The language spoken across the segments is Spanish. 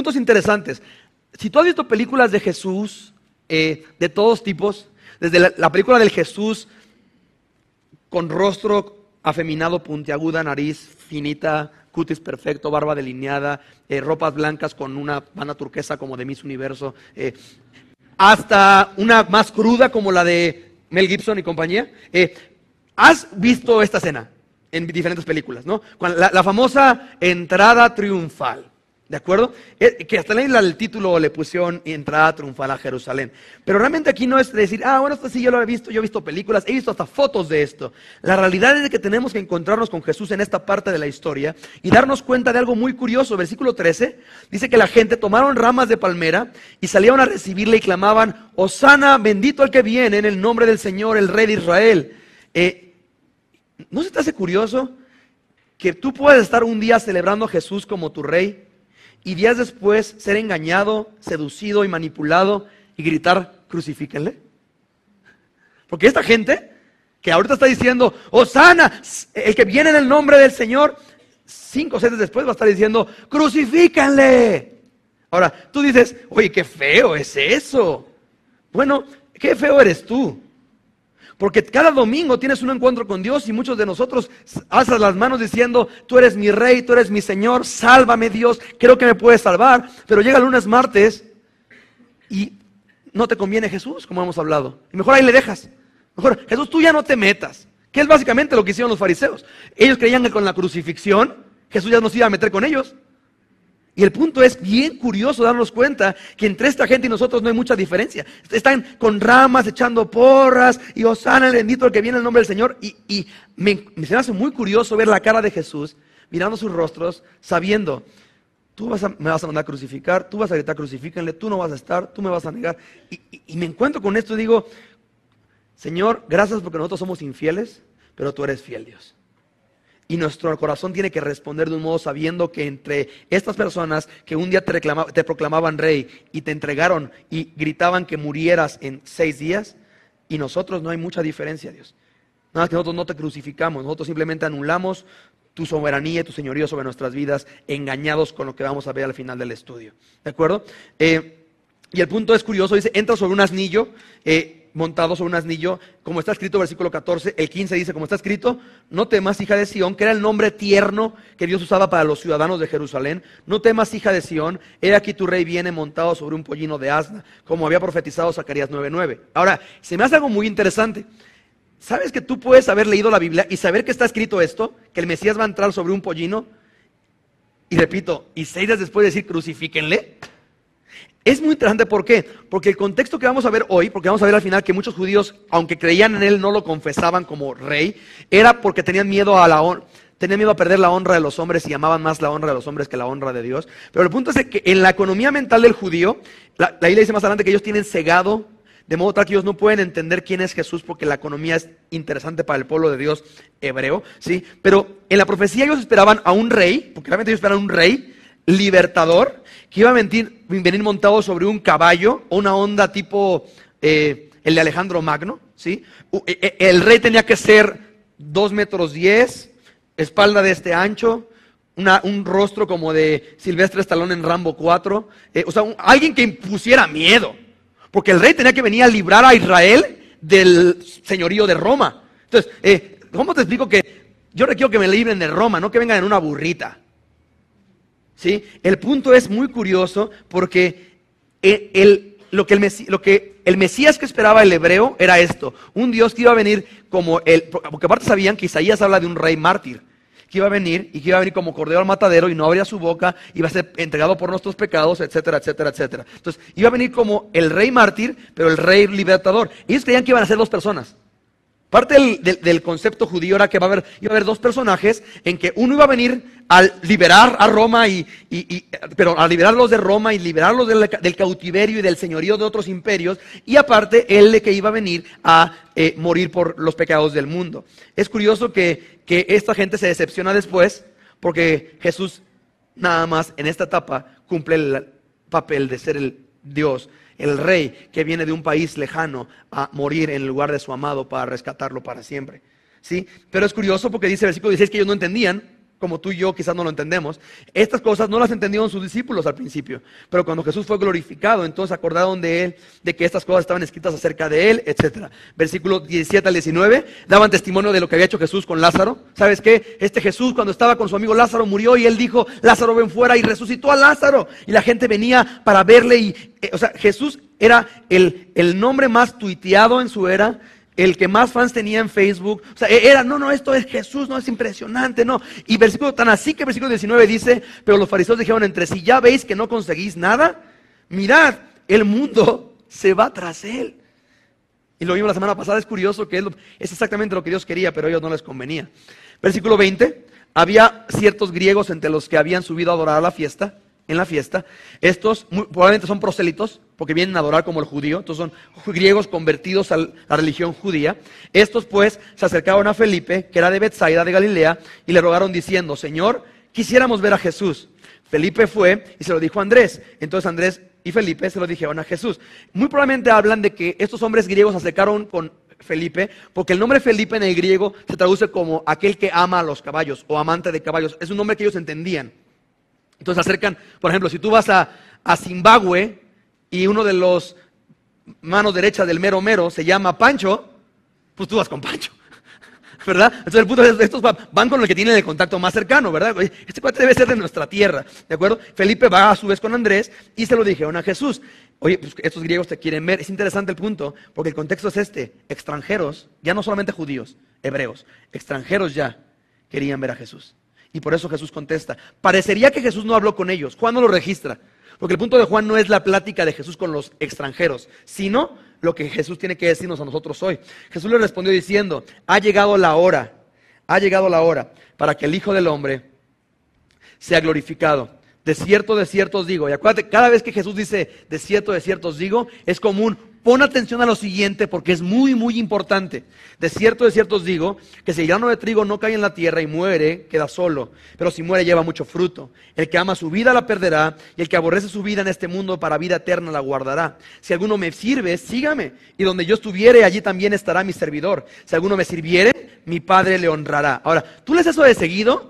puntos interesantes. Si tú has visto películas de Jesús, de todos tipos, desde la película del Jesús con rostro afeminado, puntiaguda, nariz finita, cutis perfecto, barba delineada, ropas blancas con una banda turquesa como de Miss Universo, hasta una más cruda como la de Mel Gibson y compañía. ¿Has visto esta escena en diferentes películas, no? La famosa entrada triunfal, ¿de acuerdo? Que hasta en el título le pusieron entrada triunfal a Jerusalén. Pero realmente aquí no es decir, bueno, esto sí yo lo he visto, yo he visto películas, he visto hasta fotos de esto. La realidad es que tenemos que encontrarnos con Jesús en esta parte de la historia y darnos cuenta de algo muy curioso. Versículo 13 dice que la gente tomaron ramas de palmera y salieron a recibirle y clamaban, Hosana, bendito el que viene en el nombre del Señor, el Rey de Israel. ¿No se te hace curioso que tú puedes estar un día celebrando a Jesús como tu Rey y días después ser engañado, seducido y manipulado y gritar, crucifíquenle? Porque esta gente que ahorita está diciendo, Hosana, el que viene en el nombre del Señor, 5 o 6 después va a estar diciendo, crucifíquenle. Ahora, tú dices, oye, qué feo es eso. Bueno, qué feo eres tú. Porque cada domingo tienes un encuentro con Dios y muchos de nosotros alzan las manos diciendo, tú eres mi Rey, tú eres mi Señor, sálvame Dios, creo que me puedes salvar. Pero llega el lunes, martes y no te conviene Jesús, como hemos hablado. Y mejor ahí le dejas. Mejor, Jesús, tú ya no te metas. Que es básicamente lo que hicieron los fariseos. Ellos creían que con la crucifixión Jesús ya no se iba a meter con ellos. Y el punto es bien curioso darnos cuenta que entre esta gente y nosotros no hay mucha diferencia. Están con ramas, echando porras, y Hosana, el bendito el que viene en el nombre del Señor. Y se me hace muy curioso ver la cara de Jesús, mirando sus rostros, sabiendo, me vas a mandar a crucificar, tú vas a gritar crucifíquenle, tú no vas a estar, tú me vas a negar. Y me encuentro con esto y digo, Señor, gracias porque nosotros somos infieles, pero tú eres fiel, Dios. Y nuestro corazón tiene que responder de un modo sabiendo que entre estas personas que un día te proclamaban rey y te entregaron y gritaban que murieras en 6 días, y nosotros no hay mucha diferencia, Dios. Nada más que nosotros no te crucificamos, nosotros simplemente anulamos tu soberanía y tu señorío sobre nuestras vidas, engañados con lo que vamos a ver al final del estudio. ¿De acuerdo? Y el punto es curioso, dice, entra sobre un asnillo, montado sobre un asnillo, como está escrito, versículo 14, el 15 dice, como está escrito, no temas, hija de Sión, que era el nombre tierno que Dios usaba para los ciudadanos de Jerusalén. No temas, hija de Sión, he aquí tu rey viene montado sobre un pollino de asna, como había profetizado Zacarías 9:9. Ahora, se me hace algo muy interesante. ¿Sabes que tú puedes haber leído la Biblia y saber que está escrito esto? Que el Mesías va a entrar sobre un pollino, y repito, y 6 días después decir, crucifíquenle. Es muy interesante, ¿por qué? Porque el contexto que vamos a ver hoy, porque vamos a ver al final que muchos judíos, aunque creían en él, no lo confesaban como rey, era porque tenían miedo a perder la honra de los hombres y amaban más la honra de los hombres que la honra de Dios. Pero el punto es que en la economía mental del judío, la Biblia dice más adelante que ellos tienen cegado, de modo tal que ellos no pueden entender quién es Jesús porque la economía es interesante para el pueblo de Dios hebreo, ¿sí? Pero en la profecía ellos esperaban a un rey, porque realmente ellos esperaban un rey libertador, que iba a venir montado sobre un caballo o una onda tipo el de Alejandro Magno, ¿sí? El rey tenía que ser 2 metros 10, espalda de este ancho, un rostro como de Silvestre Stallone en Rambo 4, alguien que impusiera miedo, porque el rey tenía que venir a librar a Israel del señorío de Roma. Entonces, ¿cómo te explico que yo requiero que me libren de Roma, no que vengan en una burrita? ¿Sí? El punto es muy curioso porque lo que el Mesías que esperaba el hebreo era esto, un Dios que iba a venir porque aparte sabían que Isaías habla de un rey mártir, que iba a venir y que iba a venir como cordero al matadero y no abría su boca, iba a ser entregado por nuestros pecados, etcétera, etcétera, etcétera. Entonces iba a venir como el rey mártir, pero el rey libertador. Ellos creían que iban a ser 2 personas. Parte del concepto judío era que iba a haber 2 personajes en que uno iba a venir a liberar a Roma, pero a liberarlos de Roma y liberarlos del cautiverio y del señorío de otros imperios, y aparte él de que iba a venir a morir por los pecados del mundo. Es curioso que esta gente se decepciona después porque Jesús nada más en esta etapa cumple el papel de ser el Dios, el rey que viene de un país lejano a morir en lugar de su amado para rescatarlo para siempre, ¿sí? Pero es curioso porque dice el versículo 16 que ellos no entendían. como tú y yo quizás no lo entendemos. Estas cosas no las entendieron sus discípulos al principio, pero cuando Jesús fue glorificado, entonces acordaron de él, de que estas cosas estaban escritas acerca de él, etc. Versículos 17 al 19, daban testimonio de lo que había hecho Jesús con Lázaro. ¿Sabes qué? Este Jesús, cuando estaba con su amigo Lázaro, murió y él dijo, Lázaro, ven fuera, y resucitó a Lázaro. Y la gente venía para verle y, o sea, Jesús era el nombre más tuiteado en su era, el que más fans tenía en Facebook. O sea, era, no, esto es Jesús, no, es impresionante, no. Y versículo tan así que versículo 19 dice, pero los fariseos dijeron entre sí, ya veis que no conseguís nada, mirad, el mundo se va tras él. Y lo vimos la semana pasada, es curioso que es exactamente lo que Dios quería, pero a ellos no les convenía. Versículo 20, había ciertos griegos entre los que habían subido a adorar a la fiesta, en la fiesta. Estos probablemente son prosélitos, porque vienen a adorar como el judío. Entonces son griegos convertidos a la religión judía. Estos pues se acercaron a Felipe, que era de Betsaida de Galilea, y le rogaron diciendo, Señor, quisiéramos ver a Jesús. Felipe fue y se lo dijo a Andrés. Entonces Andrés y Felipe se lo dijeron a Jesús. Muy probablemente hablan de que estos hombres griegos se acercaron con Felipe, porque el nombre Felipe en el griego se traduce como aquel que ama a los caballos o amante de caballos. Es un nombre que ellos entendían. Entonces se acercan, por ejemplo, si tú vas a Zimbabue y uno de los manos derechas del mero mero se llama Pancho, pues tú vas con Pancho, ¿verdad? Entonces el punto es, estos van con el que tienen el contacto más cercano, ¿verdad? Este cuate debe ser de nuestra tierra, ¿de acuerdo? Felipe va a su vez con Andrés y se lo dijeron a Jesús. Oye, pues estos griegos te quieren ver. Es interesante el punto, porque el contexto es este. Extranjeros, ya no solamente judíos, hebreos, extranjeros ya querían ver a Jesús. Y por eso Jesús contesta. Parecería que Jesús no habló con ellos. Juan no lo registra. Porque el punto de Juan no es la plática de Jesús con los extranjeros, sino lo que Jesús tiene que decirnos a nosotros hoy. Jesús le respondió diciendo, ha llegado la hora para que el Hijo del Hombre sea glorificado. De cierto os digo. Y acuérdate, cada vez que Jesús dice de cierto os digo, es común. Pon atención a lo siguiente porque es muy, muy importante. De cierto os digo, que si el grano de trigo no cae en la tierra y muere, queda solo. Pero si muere, lleva mucho fruto. El que ama su vida la perderá, y el que aborrece su vida en este mundo para vida eterna la guardará. Si alguno me sirve, sígame. Y donde yo estuviere, allí también estará mi servidor. Si alguno me sirviere, mi Padre le honrará. Ahora, ¿tú lees eso de seguido?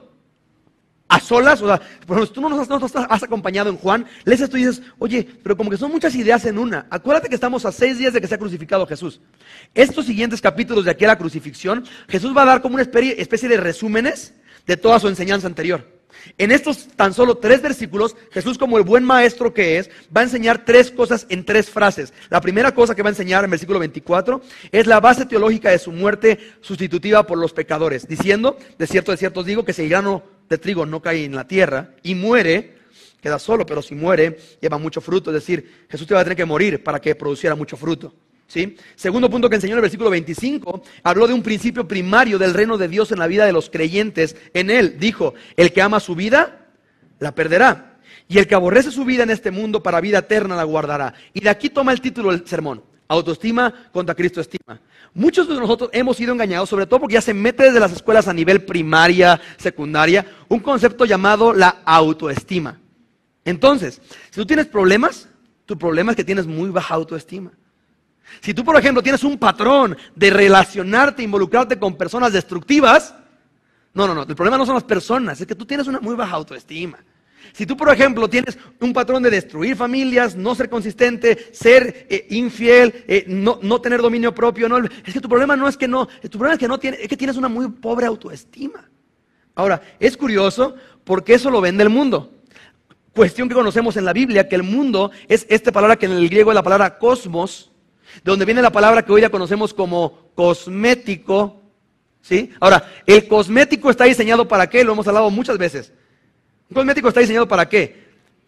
A solas, o sea, por ejemplo, si tú no nos has acompañado en Juan, lees esto y dices, oye, pero como que son muchas ideas en una. Acuérdate que estamos a 6 días de que sea crucificado Jesús. Estos siguientes capítulos de aquí a la crucifixión, Jesús va a dar como una especie de resúmenes de toda su enseñanza anterior. En estos tan solo 3 versículos, Jesús, como el buen maestro que es, va a enseñar 3 cosas en 3 frases. La primera cosa que va a enseñar en versículo 24 es la base teológica de su muerte sustitutiva por los pecadores, diciendo, de cierto os digo, que si el grano de trigo no cae en la tierra y muere, queda solo, pero si muere, lleva mucho fruto. Es decir, Jesús te va a tener que morir para que produciera mucho fruto. ¿Sí? Segundo punto que enseñó en el versículo 25, habló de un principio primario del reino de Dios en la vida de los creyentes en él. Dijo, el que ama su vida, la perderá. Y el que aborrece su vida en este mundo para vida eterna la guardará. Y de aquí toma el título del sermón, autoestima contra Cristo estima. Muchos de nosotros hemos sido engañados, sobre todo porque ya se mete desde las escuelas a nivel primaria, secundaria, un concepto llamado la autoestima. Entonces, si tú tienes problemas, tu problema es que tienes muy baja autoestima. Si tú, por ejemplo, tienes un patrón de relacionarte, involucrarte con personas destructivas, no, el problema no son las personas, es que tú tienes una muy baja autoestima. Si tú, por ejemplo, tienes un patrón de destruir familias, no ser consistente, ser infiel, no tener dominio propio, es que tu problema no es que no, tu problema es que tienes una muy pobre autoestima. Ahora, es curioso porque eso lo vende el mundo. Cuestión que conocemos en la Biblia, que el mundo es esta palabra que en el griego es la palabra cosmos, de donde viene la palabra que hoy ya conocemos como cosmético, ¿sí? Ahora, el cosmético está diseñado ¿para qué? Lo hemos hablado muchas veces. ¿Un cosmético está diseñado para qué?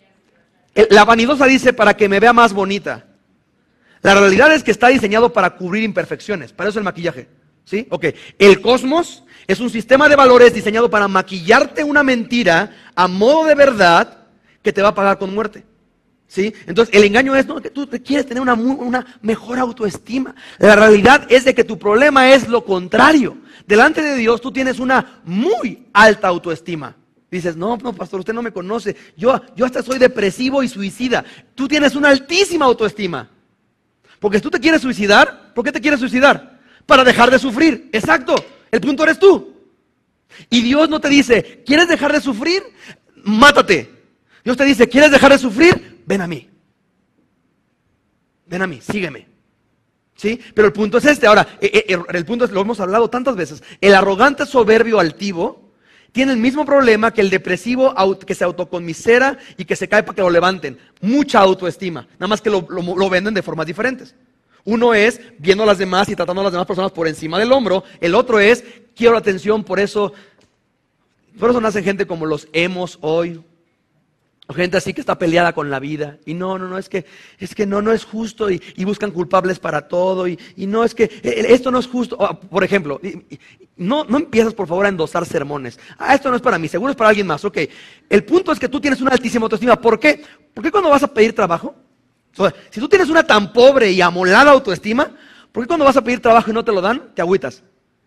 La vanidosa dice para que me vea más bonita. La realidad es que está diseñado para cubrir imperfecciones, para eso el maquillaje, ¿sí? Ok, el cosmos es un sistema de valores diseñado para maquillarte una mentira a modo de verdad que te va a pagar con muerte. ¿Sí? Entonces el engaño es que tú quieres tener una mejor autoestima. La realidad es de que tu problema es lo contrario. Delante de Dios tú tienes una muy alta autoestima. Dices, no, pastor, usted no me conoce. Yo hasta soy depresivo y suicida. Tú tienes una altísima autoestima. Porque si tú te quieres suicidar, ¿por qué te quieres suicidar? Para dejar de sufrir. Exacto, el punto eres tú. Y Dios no te dice, ¿quieres dejar de sufrir? Mátate. Dios te dice, ¿quieres dejar de sufrir? Ven a mí. Ven a mí, sígueme. ¿Sí? Pero el punto es este. Ahora, el punto es, lo hemos hablado tantas veces, el arrogante, soberbio, altivo tiene el mismo problema que el depresivo que se autoconmisera y que se cae para que lo levanten. Mucha autoestima, nada más que lo venden de formas diferentes. Uno es viendo a las demás y tratando a las demás personas por encima del hombro. El otro es, quiero la atención, por eso nace gente como los emos hoy. O gente así que está peleada con la vida. Y no, es que no es justo y buscan culpables para todo. Y no, es que esto no es justo. Por ejemplo, no empiezas por favor a endosar sermones. Esto no es para mí, seguro es para alguien más. Ok, el punto es que tú tienes una altísima autoestima. ¿Por qué? Porque cuando vas a pedir trabajo, o sea, si tú tienes una tan pobre y amolada autoestima, ¿por qué cuando vas a pedir trabajo y no te lo dan, te agüitas?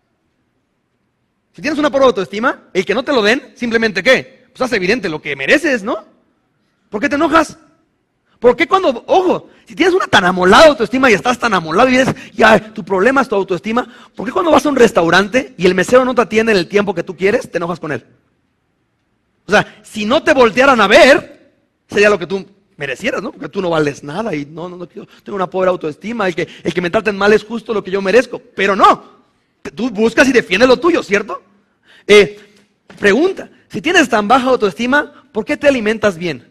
Si tienes una pobre autoestima, el que no te lo den, simplemente ¿qué? Pues hace evidente lo que mereces, ¿no? ¿Por qué te enojas? ¿Por qué cuando, ojo, si tienes una tan amolada autoestima y estás tan amolado y dices, ya, tu problema es tu autoestima, ¿por qué cuando vas a un restaurante y el mesero no te atiende en el tiempo que tú quieres, te enojas con él? O sea, si no te voltearan a ver, sería lo que tú merecieras, ¿no? Porque tú no vales nada y no, tengo una pobre autoestima, el que me traten mal es justo lo que yo merezco, pero no, tú buscas y defiendes lo tuyo, ¿cierto? Pregunta, si tienes tan baja autoestima, ¿por qué te alimentas bien?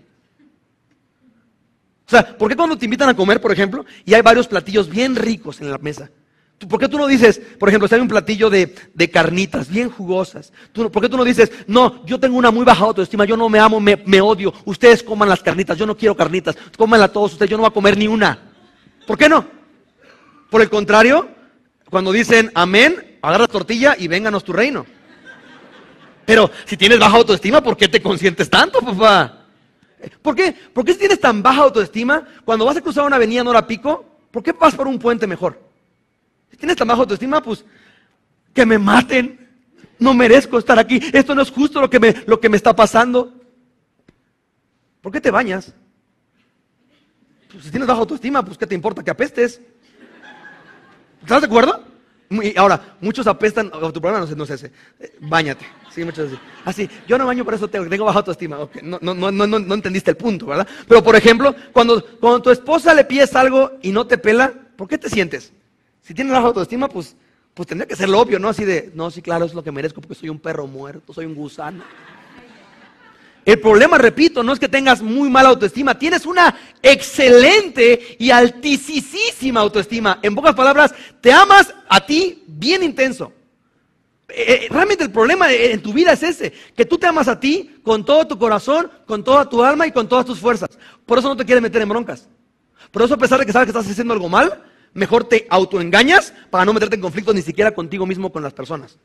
O sea, ¿por qué cuando te invitan a comer, por ejemplo, y hay varios platillos bien ricos en la mesa? ¿Por qué tú no dices, por ejemplo, si hay un platillo de carnitas bien jugosas? ¿Por qué tú no dices, no, yo tengo una muy baja autoestima, yo no me amo, me odio, ustedes coman las carnitas, yo no quiero carnitas, cómanla todos ustedes, yo no voy a comer ni una? ¿Por qué no? Por el contrario, cuando dicen amén, agarra tortilla y vénganos tu reino. Pero si tienes baja autoestima, ¿por qué te consientes tanto, papá? ¿Por qué? ¿Por qué si tienes tan baja autoestima, cuando vas a cruzar una avenida en hora pico, ¿por qué vas por un puente mejor? Si tienes tan baja autoestima, pues que me maten. No merezco estar aquí. Esto no es justo lo que me está pasando. ¿Por qué te bañas? Pues si tienes baja autoestima, pues ¿qué te importa que apestes? ¿Estás de acuerdo? Y ahora, muchos apestan, tu problema no es ese. Báñate. Sí, muchos así. Yo no baño, por eso tengo baja autoestima. Okay. No entendiste el punto, ¿verdad? Pero por ejemplo, cuando tu esposa le pides algo y no te pela, ¿por qué te sientes? Si tienes baja autoestima, pues tendría que ser lo obvio, ¿no? Así de, no, sí, claro, es lo que merezco porque soy un perro muerto, soy un gusano. El problema, repito, no es que tengas muy mala autoestima, tienes una excelente y altísima autoestima. En pocas palabras, te amas a ti bien intenso. Realmente el problema en tu vida es ese, que tú te amas a ti con todo tu corazón, con toda tu alma y con todas tus fuerzas. Por eso no te quieres meter en broncas. Por eso, a pesar de que sabes que estás haciendo algo mal, mejor te autoengañas para no meterte en conflictos ni siquiera contigo mismo, con las personas.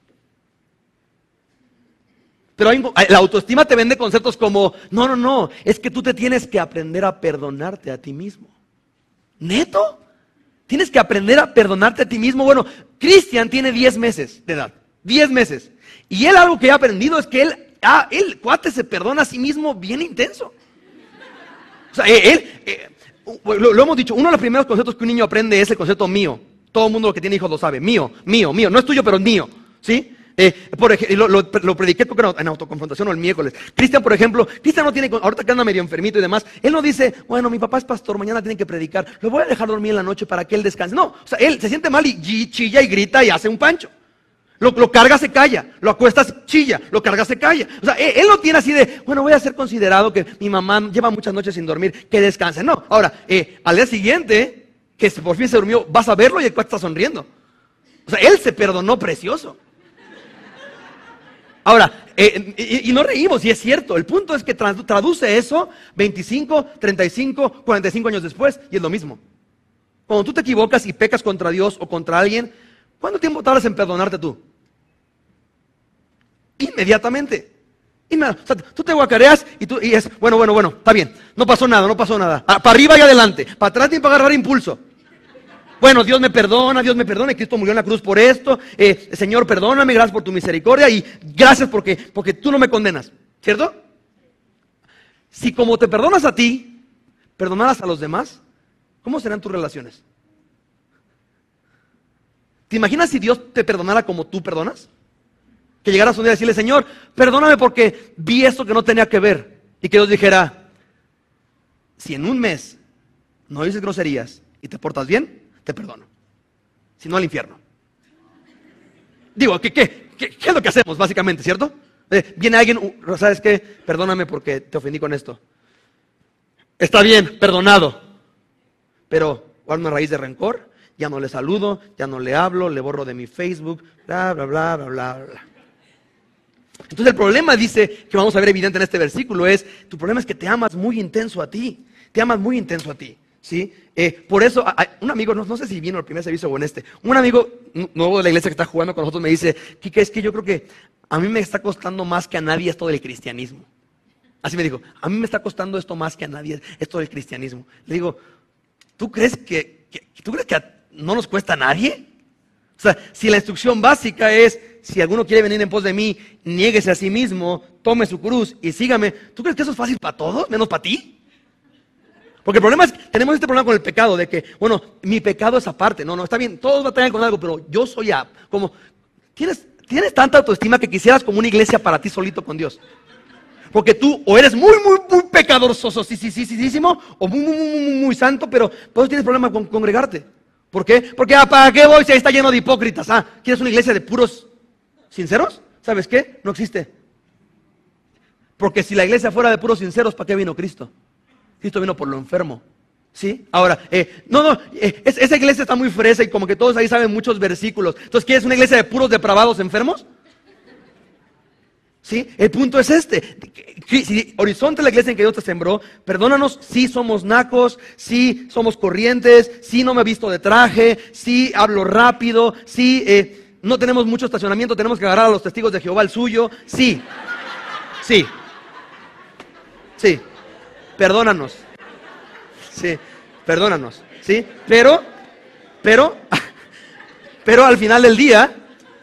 Pero la autoestima te vende conceptos como, no, es que tú te tienes que aprender a perdonarte a ti mismo. ¿Neto? ¿Tienes que aprender a perdonarte a ti mismo? Bueno, Cristian tiene 10 meses de edad, 10 meses. Y él algo que ha aprendido es que él, cuate, se perdona a sí mismo bien intenso. O sea, lo hemos dicho, uno de los primeros conceptos que un niño aprende es el concepto mío. Todo el mundo que tiene hijos lo sabe, mío, no es tuyo, pero es mío, ¿sí? Por ejemplo, lo prediqué en autoconfrontación el miércoles. Cristian, por ejemplo, Cristian no tiene, ahorita que anda medio enfermito y demás, él no dice, bueno, mi papá es pastor, mañana tiene que predicar, lo voy a dejar dormir en la noche para que él descanse. No, o sea, él se siente mal y chilla y grita y hace un pancho. Lo carga, se calla, lo acuestas, chilla, lo carga, se calla. O sea, él no tiene así de, bueno, voy a ser considerado que mi mamá lleva muchas noches sin dormir, que descanse. No, ahora, al día siguiente, que por fin se durmió, vas a verlo y el cuate está sonriendo. O sea, él se perdonó precioso. Ahora, y no reímos, y es cierto, el punto es que traduce eso 25, 35, 45 años después, y es lo mismo. Cuando tú te equivocas y pecas contra Dios o contra alguien, ¿cuánto tiempo tardas en perdonarte tú? Inmediatamente. O sea, tú te guacareas y es, bueno, está bien, no pasó nada. Para arriba y adelante, para atrás ni para agarrar impulso. Bueno, Dios me perdona, Cristo murió en la cruz por esto, Señor, perdóname, gracias por tu misericordia y gracias porque tú no me condenas, ¿cierto? Si como te perdonas a ti, perdonaras a los demás, ¿cómo serán tus relaciones? ¿Te imaginas si Dios te perdonara como tú perdonas? Que llegaras un día a decirle, Señor, perdóname porque vi esto que no tenía que ver. Y que Dios dijera, si en un mes no dices groserías y te portas bien, te perdono. Si no, al infierno. Digo, ¿qué es lo que hacemos básicamente, cierto? Viene alguien, ¿sabes qué? Perdóname porque te ofendí con esto. Está bien, perdonado. Pero guardo una raíz de rencor, ya no le saludo, ya no le hablo, le borro de mi Facebook, bla, bla, bla, bla, bla, bla. Entonces el problema, dice, que vamos a ver evidente en este versículo, es, tu problema es que te amas muy intenso a ti. Te amas muy intenso a ti, ¿sí? Por eso, un amigo, no sé si vino el primer servicio o en este, un amigo nuevo de la iglesia que está jugando con nosotros me dice, Kike, es que yo creo que a mí me está costando más que a nadie esto del cristianismo. Así me dijo, a mí me está costando esto más que a nadie, esto del cristianismo. Le digo, ¿tú crees que no nos cuesta a nadie? O sea, si la instrucción básica es, si alguno quiere venir en pos de mí, niéguese a sí mismo, tome su cruz y sígame, ¿tú crees que eso es fácil para todos, menos para ti? Porque el problema es, tenemos este problema con el pecado, de que, bueno, mi pecado es aparte. No, está bien, todos batallan con algo, pero yo soy como, tienes tanta autoestima que quisieras como una iglesia para ti solito con Dios. Porque tú o eres muy pecadoroso, sí, o muy santo, pero por eso tienes problema con congregarte. ¿Por qué? Porque ¿para qué voy si ahí está lleno de hipócritas? ¿Quieres una iglesia de puros sinceros? ¿Sabes qué? No existe. Porque si la iglesia fuera de puros sinceros, ¿para qué vino Cristo? Cristo vino por lo enfermo. ¿Sí? Ahora, esa iglesia está muy fresa y como que todos ahí saben muchos versículos. Entonces, ¿quieres una iglesia de puros depravados enfermos? ¿Sí? El punto es este. Si Horizonte es la iglesia en que Dios te sembró, perdónanos si somos nacos, si somos corrientes, si no me he visto de traje, si hablo rápido, si no tenemos mucho estacionamiento, tenemos que agarrar a los testigos de Jehová el suyo. Sí. Perdónanos. Sí, perdónanos. ¿Sí? Pero al final del día,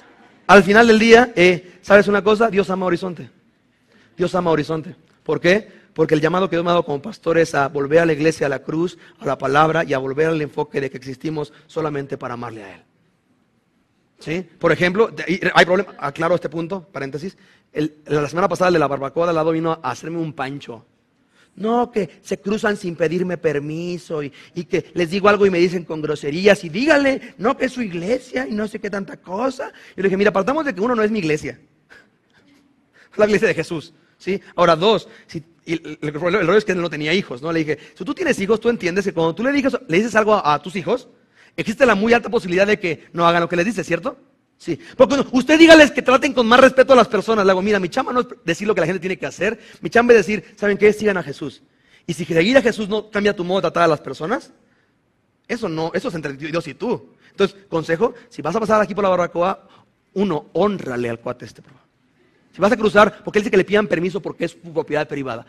¿sabes una cosa? Dios ama Horizonte. Dios ama Horizonte. ¿Por qué? Porque el llamado que Dios me ha dado como pastor es a volver a la iglesia, a la cruz, a la palabra y a volver al enfoque de que existimos solamente para amarle a Él. ¿Sí? Por ejemplo, hay problema, aclaro este punto, paréntesis. La semana pasada el de la barbacoa de al lado vino a hacerme un pancho. No, que se cruzan sin pedirme permiso y que les digo algo y me dicen con groserías y dígale, no, que es su iglesia y no sé qué tanta cosa. Y le dije, mira, partamos de que uno no es mi iglesia, es la iglesia de Jesús, ¿sí? Ahora dos, el rollo es que él no tenía hijos, ¿no? Le dije, si tú tienes hijos, tú entiendes que cuando tú le dices algo a tus hijos, existe la muy alta posibilidad de que no hagan lo que les dices, ¿cierto? Sí, porque usted dígales que traten con más respeto a las personas. Le hago, mira, mi chamba no es decir lo que la gente tiene que hacer. Mi chamba es decir, ¿saben qué? Sigan a Jesús. Y si seguir a Jesús no cambia tu modo de tratar a las personas, eso es entre Dios y tú. Entonces, consejo, si vas a pasar aquí por la barbacoa, hónrale al cuate este. Si vas a cruzar, porque él dice que le pidan permiso porque es su propiedad privada.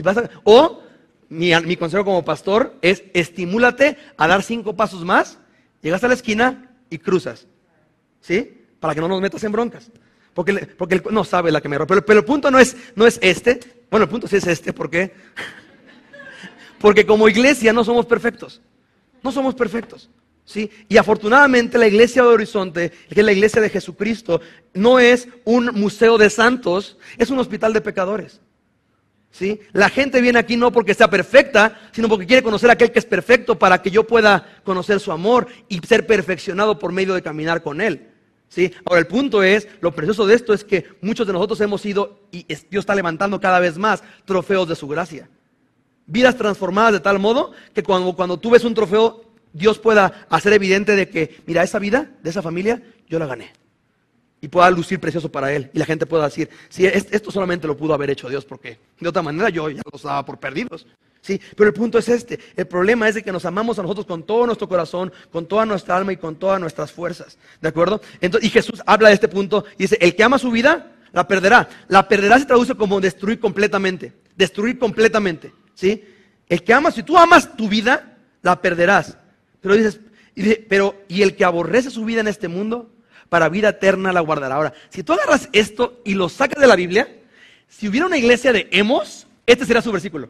Mi consejo como pastor es, estimúlate a dar 5 pasos más, llegas a la esquina y cruzas. ¿Sí? Para que no nos metas en broncas. Porque él no sabe la que me rompe. Pero el punto no es este. Bueno, el punto sí es este. ¿Por qué? Porque como iglesia no somos perfectos. No somos perfectos. ¿Sí? Y afortunadamente la iglesia de Horizonte, que es la iglesia de Jesucristo, no es un museo de santos, es un hospital de pecadores. ¿Sí? La gente viene aquí no porque sea perfecta, sino porque quiere conocer a aquel que es perfecto para que yo pueda conocer su amor y ser perfeccionado por medio de caminar con Él. ¿Sí? Ahora el punto es, lo precioso de esto es que muchos de nosotros hemos sido, y Dios está levantando cada vez más, trofeos de su gracia. Vidas transformadas de tal modo que cuando tú ves un trofeo, Dios pueda hacer evidente de que, mira, esa vida de esa familia, yo la gané. Y pueda lucir precioso para Él. Y la gente pueda decir, sí, esto solamente lo pudo haber hecho Dios, porque de otra manera yo ya los daba por perdidos. Sí, pero el punto es este. El problema es de que nos amamos a nosotros con todo nuestro corazón, con toda nuestra alma y con todas nuestras fuerzas. ¿De acuerdo? Entonces, y Jesús habla de este punto y dice, el que ama su vida, la perderá. La perderá se traduce como destruir completamente. Destruir completamente. ¿Sí? El que ama, si tú amas tu vida, la perderás. Pero y el que aborrece su vida en este mundo, para vida eterna la guardará. Ahora, si tú agarras esto y lo sacas de la Biblia, si hubiera una iglesia de emos, este sería su versículo.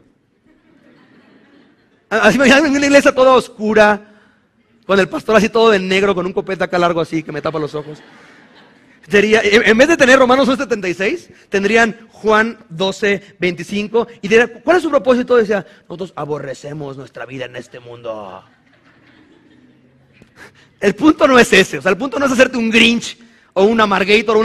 Así me llaman, una iglesia toda oscura, con el pastor así todo de negro, con un copete acá largo así que me tapa los ojos. Sería, en vez de tener Romanos 1:76, tendrían Juan 12:25 y dirían, ¿cuál es su propósito? Decía, nosotros aborrecemos nuestra vida en este mundo. El punto no es ese, o sea, el punto no es hacerte un Grinch o un Amargator,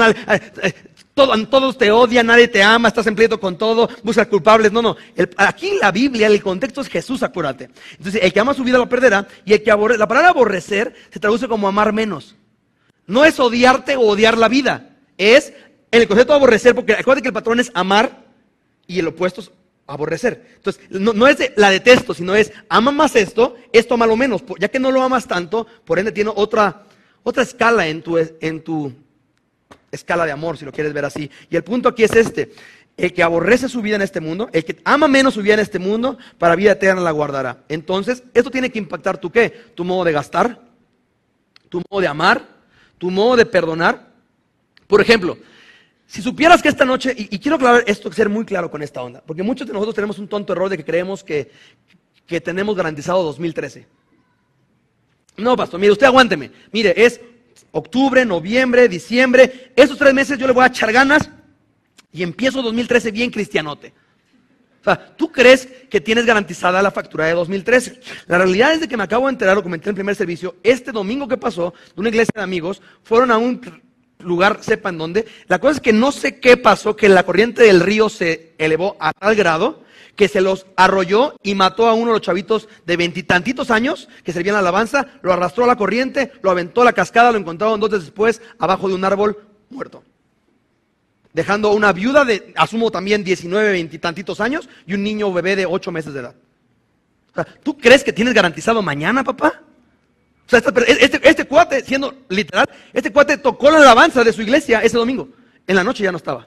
todos te odian, nadie te ama, estás en pleito con todo, buscas culpables. No. Aquí en la Biblia, el contexto es Jesús, acuérdate. Entonces, el que ama su vida lo perderá, y el que aborrece, la palabra aborrecer se traduce como amar menos. No es odiarte o odiar la vida, es el concepto de aborrecer, porque acuérdate que el patrón es amar y el opuesto es aborrecer. Entonces, no es la detesto, sino es ama más esto amalo menos, ya que no lo amas tanto, por ende tiene otra escala en tu escala de amor, si lo quieres ver así. Y el punto aquí es este: el que aborrece su vida en este mundo, el que ama menos su vida en este mundo, para vida eterna la guardará. Entonces, esto tiene que impactar tu ¿qué? Tu modo de gastar, tu modo de amar, tu modo de perdonar. Por ejemplo, si supieras que esta noche, y quiero aclarar esto, ser muy claro con esta onda, porque muchos de nosotros tenemos un tonto error de que creemos que tenemos garantizado 2013. No, pastor, mire, usted aguánteme. Mire, es octubre, noviembre, diciembre, esos 3 meses yo le voy a echar ganas y empiezo 2013 bien cristianote. O sea, ¿tú crees que tienes garantizada la factura de 2013? La realidad es de que me acabo de enterar, lo comenté en el primer servicio, este domingo que pasó, de una iglesia de amigos, fueron a un lugar, sepan dónde. La cosa es que no sé qué pasó, que la corriente del río se elevó a tal grado que se los arrolló y mató a uno de los chavitos de 20 y tantitos años que servían la alabanza, lo arrastró a la corriente, lo aventó a la cascada, lo encontraron 2 días después abajo de un árbol muerto, dejando una viuda de, asumo también 19, 20 y tantitos años, y un niño bebé de 8 meses de edad. O sea, ¿tú crees que tienes garantizado mañana, papá? O sea, este cuate, siendo literal, este cuate tocó la alabanza de su iglesia ese domingo, en la noche ya no estaba.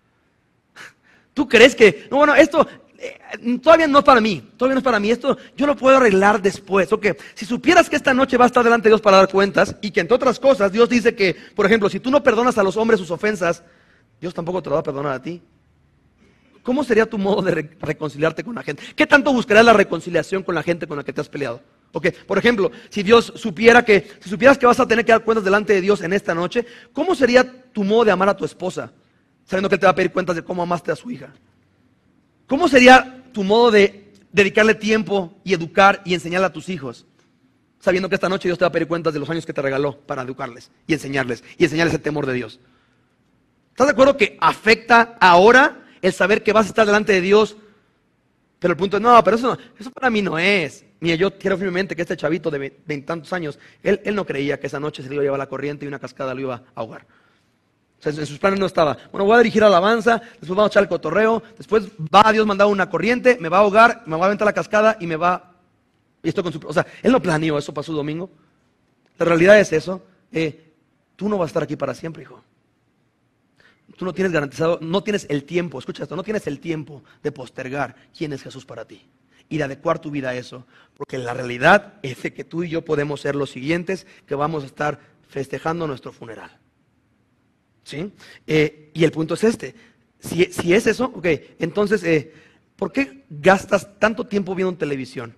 ¿Tú crees que, no, bueno, esto todavía no es para mí, esto yo lo puedo arreglar después? Ok, si supieras que esta noche va a estar delante de Dios para dar cuentas, y que entre otras cosas Dios dice que, por ejemplo, si tú no perdonas a los hombres sus ofensas, Dios tampoco te lo va a perdonar a ti. ¿Cómo sería tu modo de reconciliarte con la gente? ¿Qué tanto buscarías la reconciliación con la gente con la que te has peleado? Ok, por ejemplo, si supieras que vas a tener que dar cuentas delante de Dios en esta noche, ¿cómo sería tu modo de amar a tu esposa, sabiendo que Él te va a pedir cuentas de cómo amaste a su hija? ¿Cómo sería tu modo de dedicarle tiempo y educar y enseñarle a tus hijos, sabiendo que esta noche Dios te va a pedir cuentas de los años que te regaló para educarles y enseñarles el temor de Dios? ¿Estás de acuerdo que afecta ahora el saber que vas a estar delante de Dios? Pero el punto es, no, pero eso para mí no es. Mira, yo quiero firmemente que este chavito de 20 y tantos años, él no creía que esa noche se le iba a llevar la corriente y una cascada lo iba a ahogar. O sea, en sus planes no estaba, bueno, voy a dirigir alabanza, después vamos a echar el cotorreo, después va a Dios mandar una corriente, me va a ahogar, me va a aventar la cascada y y estoy con su... O sea, él no planeó eso para su domingo. La realidad es eso. Tú no vas a estar aquí para siempre, hijo. Tú no tienes garantizado, no tienes el tiempo, escucha esto, no tienes el tiempo de postergar quién es Jesús para ti y de adecuar tu vida a eso, porque la realidad es de que tú y yo podemos ser los siguientes que vamos a estar festejando nuestro funeral. ¿Sí? Y el punto es este, si es eso, ok, entonces, ¿por qué gastas tanto tiempo viendo televisión?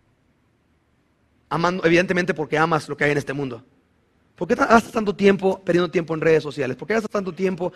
Amando, evidentemente porque amas lo que hay en este mundo. ¿Por qué gastas tanto tiempo perdiendo tiempo en redes sociales? ¿Por qué gastas tanto tiempo?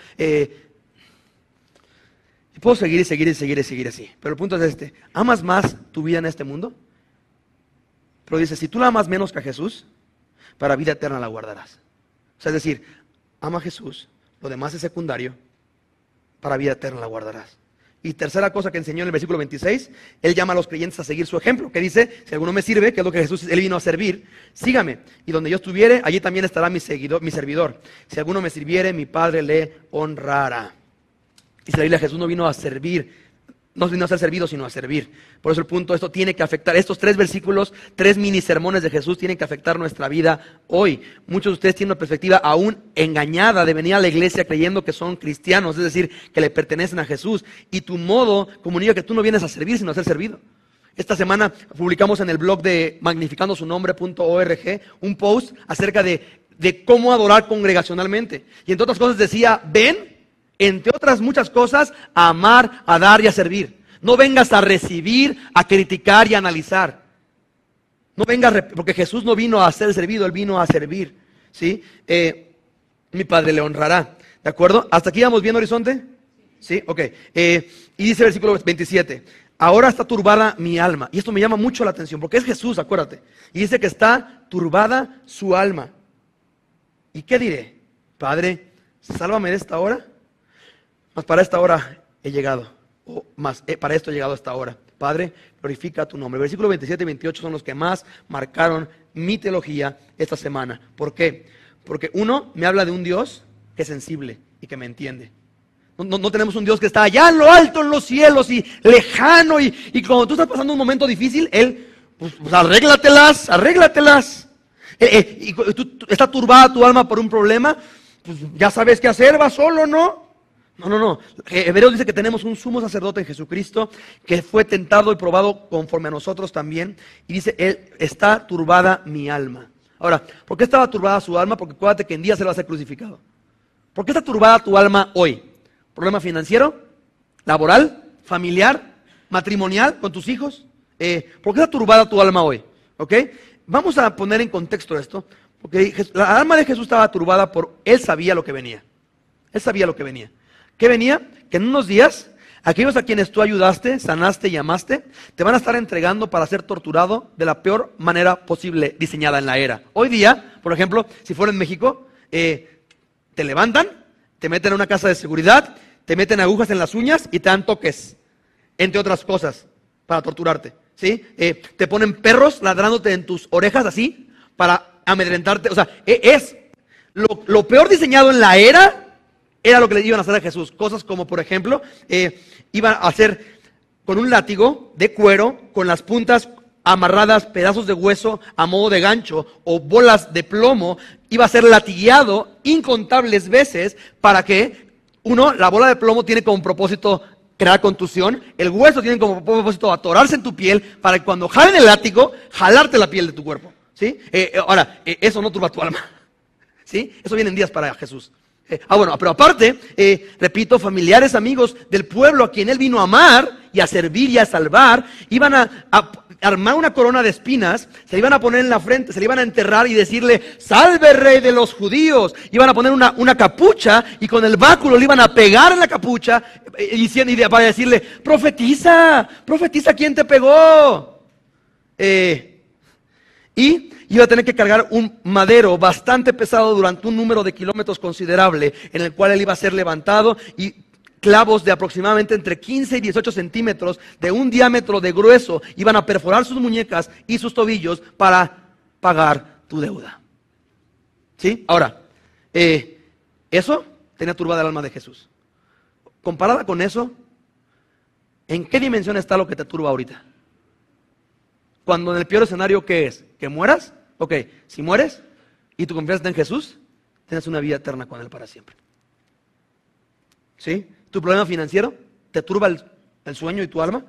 Puedo seguir así. Pero el punto es este: ¿amas más tu vida en este mundo? Pero dice, si tú la amas menos que a Jesús, para vida eterna la guardarás. O sea, es decir, ama a Jesús, lo demás es secundario, para vida eterna la guardarás. Y tercera cosa que enseñó en el versículo 26, Él llama a los creyentes a seguir su ejemplo, que dice, si alguno me sirve, que es lo que Él vino a servir, sígame, y donde yo estuviere, allí también estará mi servidor. Si alguno me sirviere, mi Padre le honrará. Dice la Biblia, Jesús no vino a servir, no vino a ser servido, sino a servir. Por eso el punto, esto tiene que afectar, estos 3 versículos, 3 mini sermones de Jesús tienen que afectar nuestra vida hoy. Muchos de ustedes tienen una perspectiva aún engañada de venir a la iglesia creyendo que son cristianos, es decir, que le pertenecen a Jesús. Y tu modo comunica que tú no vienes a servir, sino a ser servido. Esta semana publicamos en el blog de magnificandosunombre.org un post acerca de cómo adorar congregacionalmente. Y entre otras cosas decía, ven, entre otras muchas cosas, a amar, a dar y a servir. No vengas a recibir, a criticar y a analizar. No vengas, porque Jesús no vino a ser servido, Él vino a servir. ¿Sí? mi Padre le honrará. ¿De acuerdo? ¿Hasta aquí vamos bien, Horizonte? Sí, ok. Y dice el versículo 27, ahora está turbada mi alma. Y esto me llama mucho la atención, porque es Jesús, acuérdate. Y dice que está turbada su alma. ¿Y qué diré? Padre, sálvame de esta hora. Mas para esta hora he llegado. O más, para esto he llegado hasta ahora. Padre, glorifica tu nombre. Versículos 27 y 28 son los que más marcaron mi teología esta semana. ¿Por qué? Porque uno, me habla de un Dios que es sensible y que me entiende. No tenemos un Dios que está allá en lo alto, en los cielos y lejano. Y cuando tú estás pasando un momento difícil, Él, pues arréglatelas. Y está turbada tu alma por un problema, pues ya sabes qué hacer, vas solo, ¿no? No. Hebreos dice que tenemos un sumo sacerdote en Jesucristo que fue tentado y probado conforme a nosotros también. Y dice, Él está turbada mi alma. Ahora, ¿por qué estaba turbada su alma? Porque acuérdate que en día se va a ser crucificado. ¿Por qué está turbada tu alma hoy? ¿Problema financiero? ¿Laboral? ¿Familiar? ¿Matrimonial con tus hijos? ¿Por qué está turbada tu alma hoy? ¿Ok? Vamos a poner en contexto esto, porque la alma de Jesús estaba turbada por, Él sabía lo que venía. Él sabía lo que venía. ¿Qué venía? Que en unos días, aquellos a quienes tú ayudaste, sanaste y amaste, te van a estar entregando para ser torturado de la peor manera posible diseñada en la era. Hoy día, por ejemplo, si fuera en México, te levantan, te meten a una casa de seguridad, te meten agujas en las uñas y te dan toques, entre otras cosas, para torturarte, ¿sí? Te ponen perros ladrándote en tus orejas así, para amedrentarte. O sea, es lo peor diseñado en la era lo que le iban a hacer a Jesús. Cosas como, por ejemplo, iban a hacer con un látigo de cuero, con las puntas amarradas, pedazos de hueso a modo de gancho o bolas de plomo. Iba a ser latigueado incontables veces para que, la bola de plomo tiene como propósito crear contusión, el hueso tiene como propósito atorarse en tu piel para que cuando jalen el látigo, jalarte la piel de tu cuerpo, ¿sí? Ahora, eso no turba tu alma, ¿sí? Eso viene en días para Jesús. Bueno, pero aparte, repito, familiares, amigos del pueblo a quien Él vino a amar y a servir y a salvar, iban a armar una corona de espinas, se le iban a poner en la frente, se le iban a enterrar y decirle, salve rey de los judíos. Iban a poner una capucha y con el báculo le iban a pegar en la capucha para decirle, profetiza quién te pegó. Y iba a tener que cargar un madero bastante pesado durante un número de kilómetros considerable, en el cual él iba a ser levantado, y clavos de aproximadamente entre 15 y 18 centímetros de un diámetro de grueso iban a perforar sus muñecas y sus tobillos para pagar tu deuda. ¿Sí? Ahora, eso tenía turbada el alma de Jesús. Comparada con eso, ¿en qué dimensión está lo que te turba ahorita? Cuando en el peor escenario, ¿qué es? ¿Que mueras? Ok, si mueres y tu confianza está en Jesús, tienes una vida eterna con Él para siempre. ¿Sí? ¿Tu problema financiero te turba el sueño y tu alma?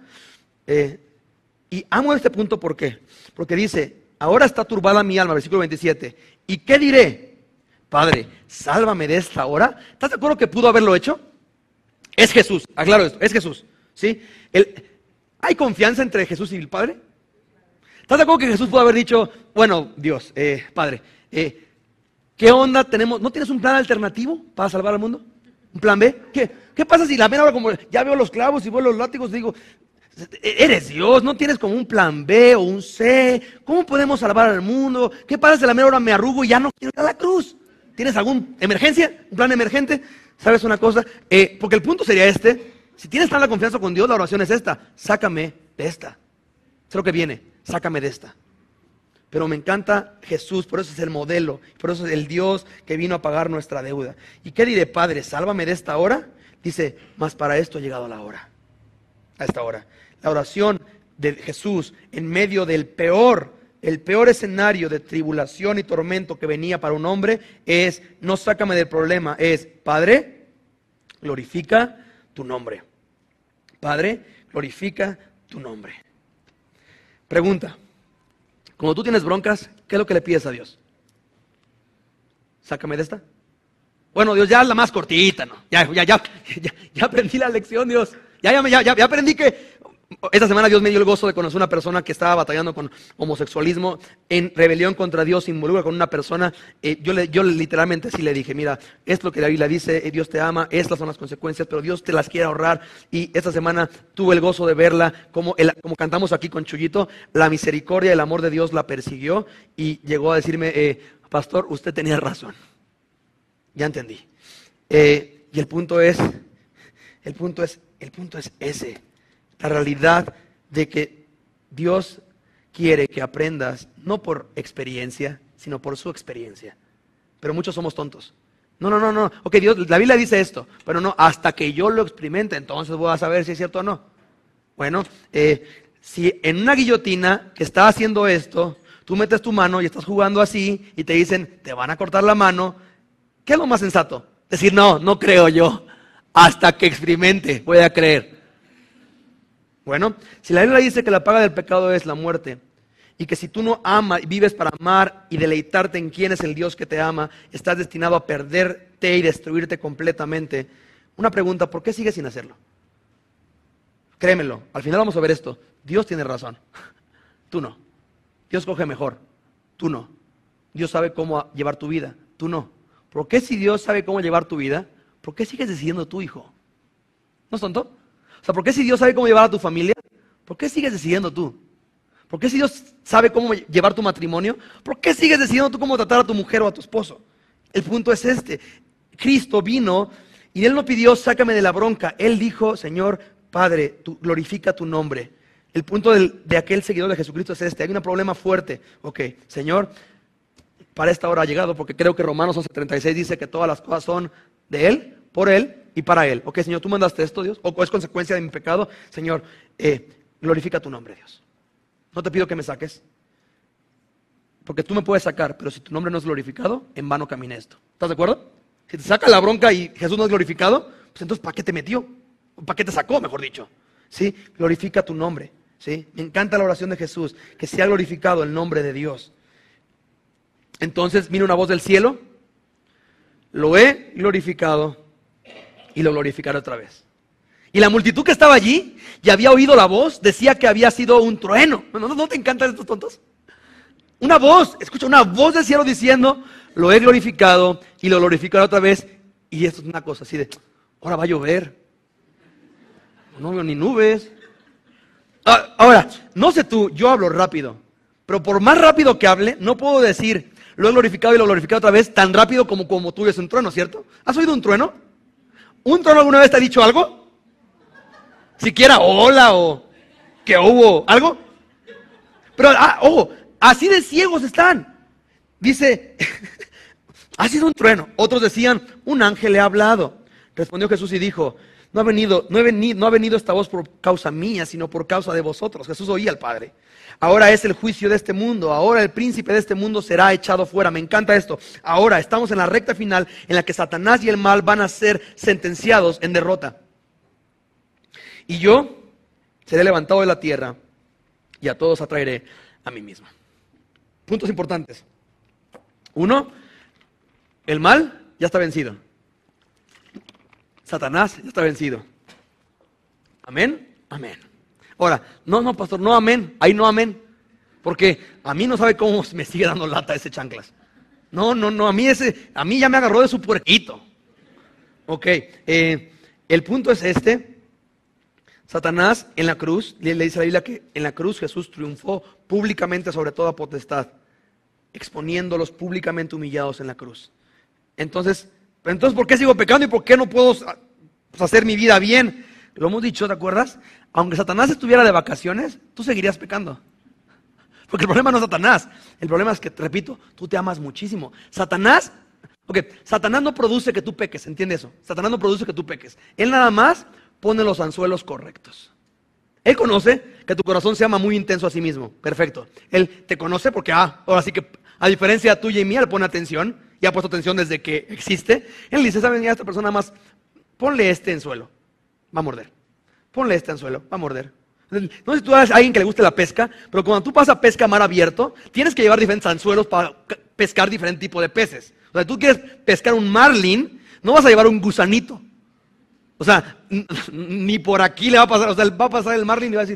Y amo este punto, ¿por qué? Porque dice, ahora está turbada mi alma, versículo 27. ¿Y qué diré? Padre, sálvame de esta hora. ¿Estás de acuerdo que pudo haberlo hecho? Es Jesús, aclaro esto, es Jesús. ¿Sí? ¿Hay confianza entre Jesús y el Padre? ¿Estás de acuerdo que Jesús pudo haber dicho, bueno, Dios, Padre, ¿qué onda tenemos? ¿No tienes un plan alternativo para salvar al mundo? ¿Un plan B? ¿Qué pasa si la mera hora, como ya veo los clavos y veo los látigos, digo, eres Dios, no tienes como un plan B o un C? ¿Cómo podemos salvar al mundo? ¿Qué pasa si la mera hora me arrugo y ya no quiero ir a la cruz? ¿Tienes alguna emergencia? ¿Un plan emergente? ¿Sabes una cosa? Porque el punto sería si tienes tanta confianza con Dios, la oración es esta: sácame de esta. Es lo que viene, sácame de esta. Pero me encanta Jesús, por eso es el modelo, por eso es el Dios que vino a pagar nuestra deuda. ¿Y qué diré, Padre? Sálvame de esta hora. Dice, mas para esto ha llegado la hora. A esta hora. La oración de Jesús en medio del el peor escenario de tribulación y tormento que venía para un hombre es, no sácame del problema, es, Padre, glorifica tu nombre. Padre, glorifica tu nombre. Pregunta. Cuando tú tienes broncas, ¿qué es lo que le pides a Dios? Sácame de esta. Bueno, Dios, ya es la más cortita, ¿no? Ya aprendí la lección, Dios. Ya aprendí que Esta semana Dios me dio el gozo de conocer una persona que estaba batallando con homosexualismo, en rebelión contra Dios, se involucra con una persona. Yo literalmente sí le dije, mira, esto es lo que la Biblia dice, Dios te ama, estas son las consecuencias, pero Dios te las quiere ahorrar. Y esta semana tuve el gozo de verla, como cantamos aquí con Chuyito, la misericordia y el amor de Dios la persiguió y llegó a decirme, pastor, usted tenía razón. Ya entendí. Y el punto es ese. La realidad de que Dios quiere que aprendas, no por experiencia, sino por su experiencia. Pero muchos somos tontos. No. Ok, Dios, la Biblia dice esto, pero no, hasta que yo lo experimente, entonces voy a saber si es cierto o no. Bueno, si en una guillotina que está haciendo esto, tú metes tu mano y estás jugando así y te dicen, te van a cortar la mano, ¿qué es lo más sensato? Decir, no creo yo. Hasta que experimente, voy a creer. Bueno, si la Biblia dice que la paga del pecado es la muerte, y que si tú no amas, vives para amar y deleitarte en quién es el Dios que te ama, estás destinado a perderte y destruirte completamente. Una pregunta, ¿por qué sigues sin hacerlo? Créemelo, al final vamos a ver esto. Dios tiene razón, tú no. Dios coge mejor, tú no. Dios sabe cómo llevar tu vida, tú no. ¿Por qué si Dios sabe cómo llevar tu vida, por qué sigues decidiendo tú, hijo? ¿No es tonto? O sea, ¿por qué si Dios sabe cómo llevar a tu familia, por qué sigues decidiendo tú? ¿Por qué si Dios sabe cómo llevar tu matrimonio, por qué sigues decidiendo tú cómo tratar a tu mujer o a tu esposo? El punto es este. Cristo vino y Él no pidió, sácame de la bronca. Él dijo, Señor, Padre, glorifica tu nombre. El punto de aquel seguidor de Jesucristo es este. Hay un problema fuerte. Ok, Señor, para esta hora ha llegado, porque creo que Romanos 11:36 dice que todas las cosas son de Él, por Él y para Él. Ok, Señor, tú mandaste esto, Dios, o es consecuencia de mi pecado. Señor, glorifica tu nombre, Dios. No te pido que me saques, porque tú me puedes sacar, pero si tu nombre no es glorificado, en vano caminé esto. ¿Estás de acuerdo? Si te saca la bronca y Jesús no es glorificado, pues entonces ¿para qué te metió? ¿Para qué te sacó, mejor dicho? ¿Sí? Glorifica tu nombre. ¿Sí? Me encanta la oración de Jesús, que sea glorificado el nombre de Dios. Entonces vino una voz del cielo, lo he glorificado y lo glorificaré otra vez. Y la multitud que estaba allí y había oído la voz, decía que había sido un trueno. ¿No te encantan estos tontos? Una voz, escucha, una voz del cielo diciendo, lo he glorificado y lo glorificaré otra vez. Y esto es una cosa así de, ahora va a llover. No veo ni nubes. Ahora, no sé tú, yo hablo rápido, pero por más rápido que hable, no puedo decir, lo he glorificado y lo glorificado otra vez, tan rápido como tú ves un trueno, ¿cierto? ¿Has oído un trueno? ¿Un trueno alguna vez te ha dicho algo? Siquiera hola o que hubo algo. Pero, ojo, así de ciegos están. Dice, ha sido un trueno. Otros decían, un ángel le ha hablado. Respondió Jesús y dijo, no ha venido esta voz por causa mía, sino por causa de vosotros. Jesús oía al Padre. Ahora es el juicio de este mundo. Ahora el príncipe de este mundo será echado fuera. Me encanta esto. Ahora estamos en la recta final en la que Satanás y el mal van a ser sentenciados en derrota. Y yo seré levantado de la tierra y a todos atraeré a mí mismo. Puntos importantes. 1, el mal ya está vencido. Satanás ya está vencido. Amén, amén. Ahora, no, pastor, no amén, ahí no amén. Porque a mí no sabe cómo me sigue dando lata ese chanclas. No, a mí ya me agarró de su puerquito. Ok, el punto es este. Satanás en la cruz, le dice la Biblia que en la cruz Jesús triunfó públicamente sobre toda potestad, exponiéndolos públicamente humillados en la cruz. Entonces, ¿por qué sigo pecando y por qué no puedo hacer mi vida bien? Lo hemos dicho, ¿te acuerdas? Aunque Satanás estuviera de vacaciones, tú seguirías pecando. Porque el problema no es Satanás, el problema es que, te repito, tú te amas muchísimo. Satanás no produce que tú peques, ¿entiendes eso? Satanás no produce que tú peques. Él nada más pone los anzuelos correctos. Él conoce que tu corazón se ama muy intenso a sí mismo, perfecto. Él te conoce porque, ahora sí que, a diferencia tuya y mía, él pone atención, y ha puesto atención desde que existe. Él dice, ¿saben? Ya esta persona más, ponle este anzuelo, va a morder. Ponle este anzuelo, va a morder. No sé si tú eres alguien que le guste la pesca, pero cuando tú pasas a pesca a mar abierto, tienes que llevar diferentes anzuelos para pescar diferente tipo de peces. O sea, tú quieres pescar un marlin, no vas a llevar un gusanito. O sea, ni por aquí le va a pasar, o sea, va a pasar el marlin y va a decir,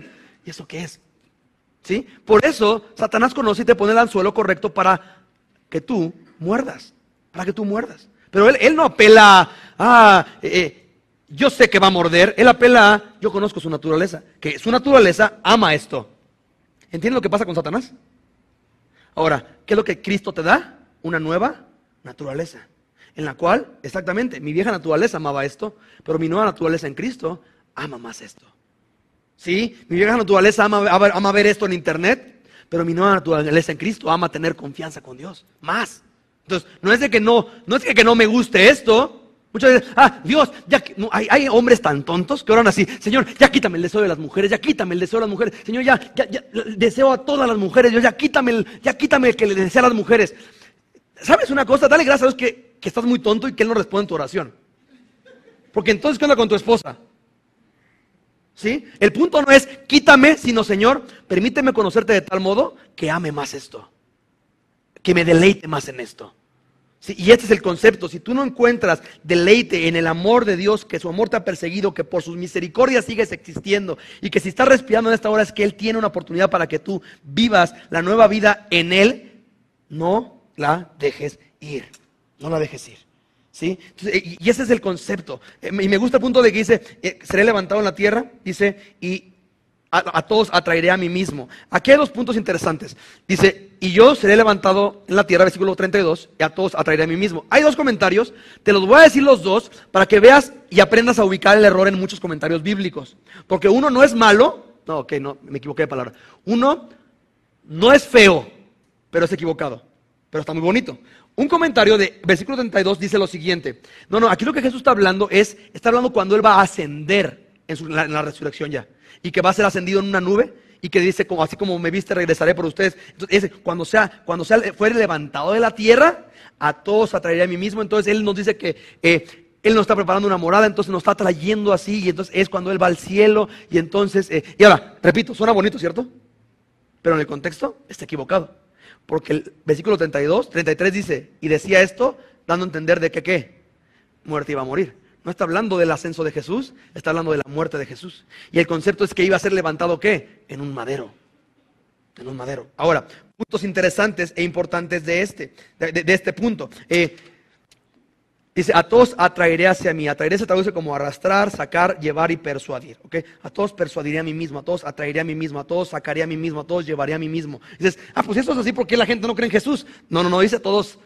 ¿Y eso qué es? ¿Sí? Por eso Satanás conoce y te pone el anzuelo correcto para que tú muerdas. Para que tú muerdas. Pero él no apela a, yo sé que va a morder. Él apela a, yo conozco su naturaleza. Que su naturaleza ama esto. ¿Entiendes lo que pasa con Satanás? Ahora, ¿qué es lo que Cristo te da? Una nueva naturaleza. En la cual, exactamente, mi vieja naturaleza amaba esto, pero mi nueva naturaleza en Cristo ama más esto. ¿Sí? Mi vieja naturaleza ama ver esto en internet, pero mi nueva naturaleza en Cristo ama tener confianza con Dios. Más. Entonces, no es de que no me guste esto. Muchas veces, Dios, ya, no, hay hombres tan tontos que oran así: Señor, ya quítame el deseo de las mujeres, ya quítame el deseo de las mujeres. Señor, ya deseo a todas las mujeres, Dios, ya quítame el que le desea a las mujeres. ¿Sabes una cosa? Dale gracias a Dios que estás muy tonto y que Él no responde en tu oración. Porque entonces, ¿qué onda con tu esposa? ¿Sí? El punto no es quítame, sino Señor, permíteme conocerte de tal modo que ame más esto, que me deleite más en esto. ¿Sí? Y este es el concepto. Si tú no encuentras deleite en el amor de Dios, que su amor te ha perseguido, que por sus misericordias sigues existiendo, y que si estás respirando en esta hora es que Él tiene una oportunidad para que tú vivas la nueva vida en Él, no la dejes ir. No la dejes ir. ¿Sí? Entonces, y ese es el concepto. Y me gusta el punto de que dice, seré levantado en la tierra, dice, y a todos atraeré a mí mismo. Aquí hay dos puntos interesantes. Dice, y yo seré levantado en la tierra, versículo 32, y a todos atraeré a mí mismo. Hay dos comentarios, te los voy a decir los dos, para que veas y aprendas a ubicar el error en muchos comentarios bíblicos. Porque uno no es malo, no, me equivoqué de palabra. Uno no es feo, pero es equivocado, pero está muy bonito. Un comentario de versículo 32 dice lo siguiente. No, aquí lo que Jesús está hablando cuando Él va a ascender en la resurrección ya. Y que va a ser ascendido en una nube. Y que dice, así como me viste, regresaré por ustedes. Entonces, cuando fuere levantado de la tierra, a todos atraeré a mí mismo. Entonces Él nos dice que Él nos está preparando una morada, entonces nos está trayendo así. Y entonces es cuando Él va al cielo. Y entonces, y ahora, repito, suena bonito, ¿cierto? Pero en el contexto está equivocado. Porque el versículo 33 dice, y decía esto, dando a entender de que ¿qué? Muerte iba a morir. No está hablando del ascenso de Jesús, está hablando de la muerte de Jesús. Y el concepto es que iba a ser levantado ¿qué? En un madero. En un madero. Ahora, puntos interesantes e importantes de este punto. Dice, a todos atraeré hacia mí. Atraeré se traduce como arrastrar, sacar, llevar y persuadir. ¿Okay? A todos persuadiré a mí mismo, a todos atraeré a mí mismo, a todos sacaré a mí mismo, a todos llevaré a mí mismo. Dices, pues esto es así porque la gente no cree en Jesús. No, dice a todos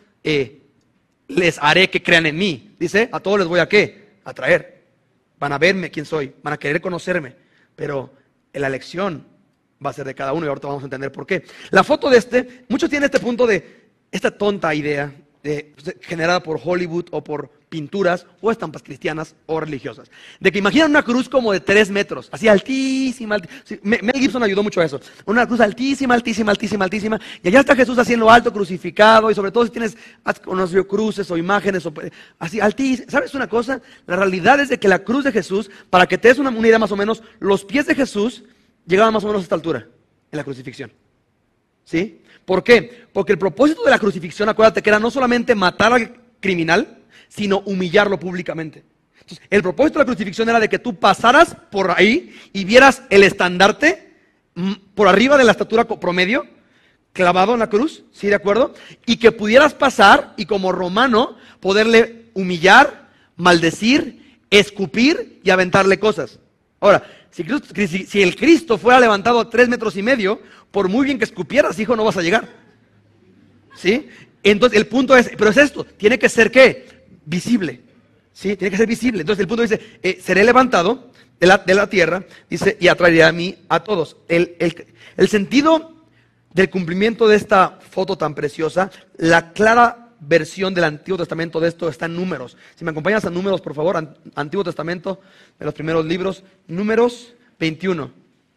les haré que crean en mí. Dice, a todos les voy a ¿qué? A traer. Van a verme quién soy, van a querer conocerme. Pero la elección va a ser de cada uno y ahorita vamos a entender por qué. La foto de muchos tienen este punto de esta tonta idea generada por Hollywood o por pinturas o estampas cristianas o religiosas, de que imaginan una cruz como de 3 metros, así altísima, Mel Gibson ayudó mucho a eso, una cruz altísima, y allá está Jesús así en lo alto, crucificado, y sobre todo si has conocido cruces o imágenes, así altísima. ¿Sabes una cosa? La realidad es de que la cruz de Jesús, para que te des una idea más o menos, los pies de Jesús llegaban más o menos a esta altura, en la crucifixión. ¿Sí? ¿Por qué? Porque el propósito de la crucifixión, acuérdate que era no solamente matar al criminal, sino humillarlo públicamente. Entonces, el propósito de la crucifixión era de que tú pasaras por ahí y vieras el estandarte por arriba de la estatura promedio, clavado en la cruz, ¿sí? ¿De acuerdo? Y que pudieras pasar y como romano poderle humillar, maldecir, escupir y aventarle cosas. Ahora, si el Cristo fuera levantado a 3,5 metros, por muy bien que escupieras, hijo, no vas a llegar. ¿Sí? Entonces el punto es, pero es esto, tiene que ser ¿qué? Visible. ¿Sí? Tiene que ser visible. Entonces el punto dice, seré levantado de la tierra, dice, y atraeré a mí a todos. El sentido del cumplimiento de esta foto tan preciosa, la clara versión del Antiguo Testamento de esto está en Números. Si me acompañas a Números, por favor, Antiguo Testamento, de los primeros libros, Números 21.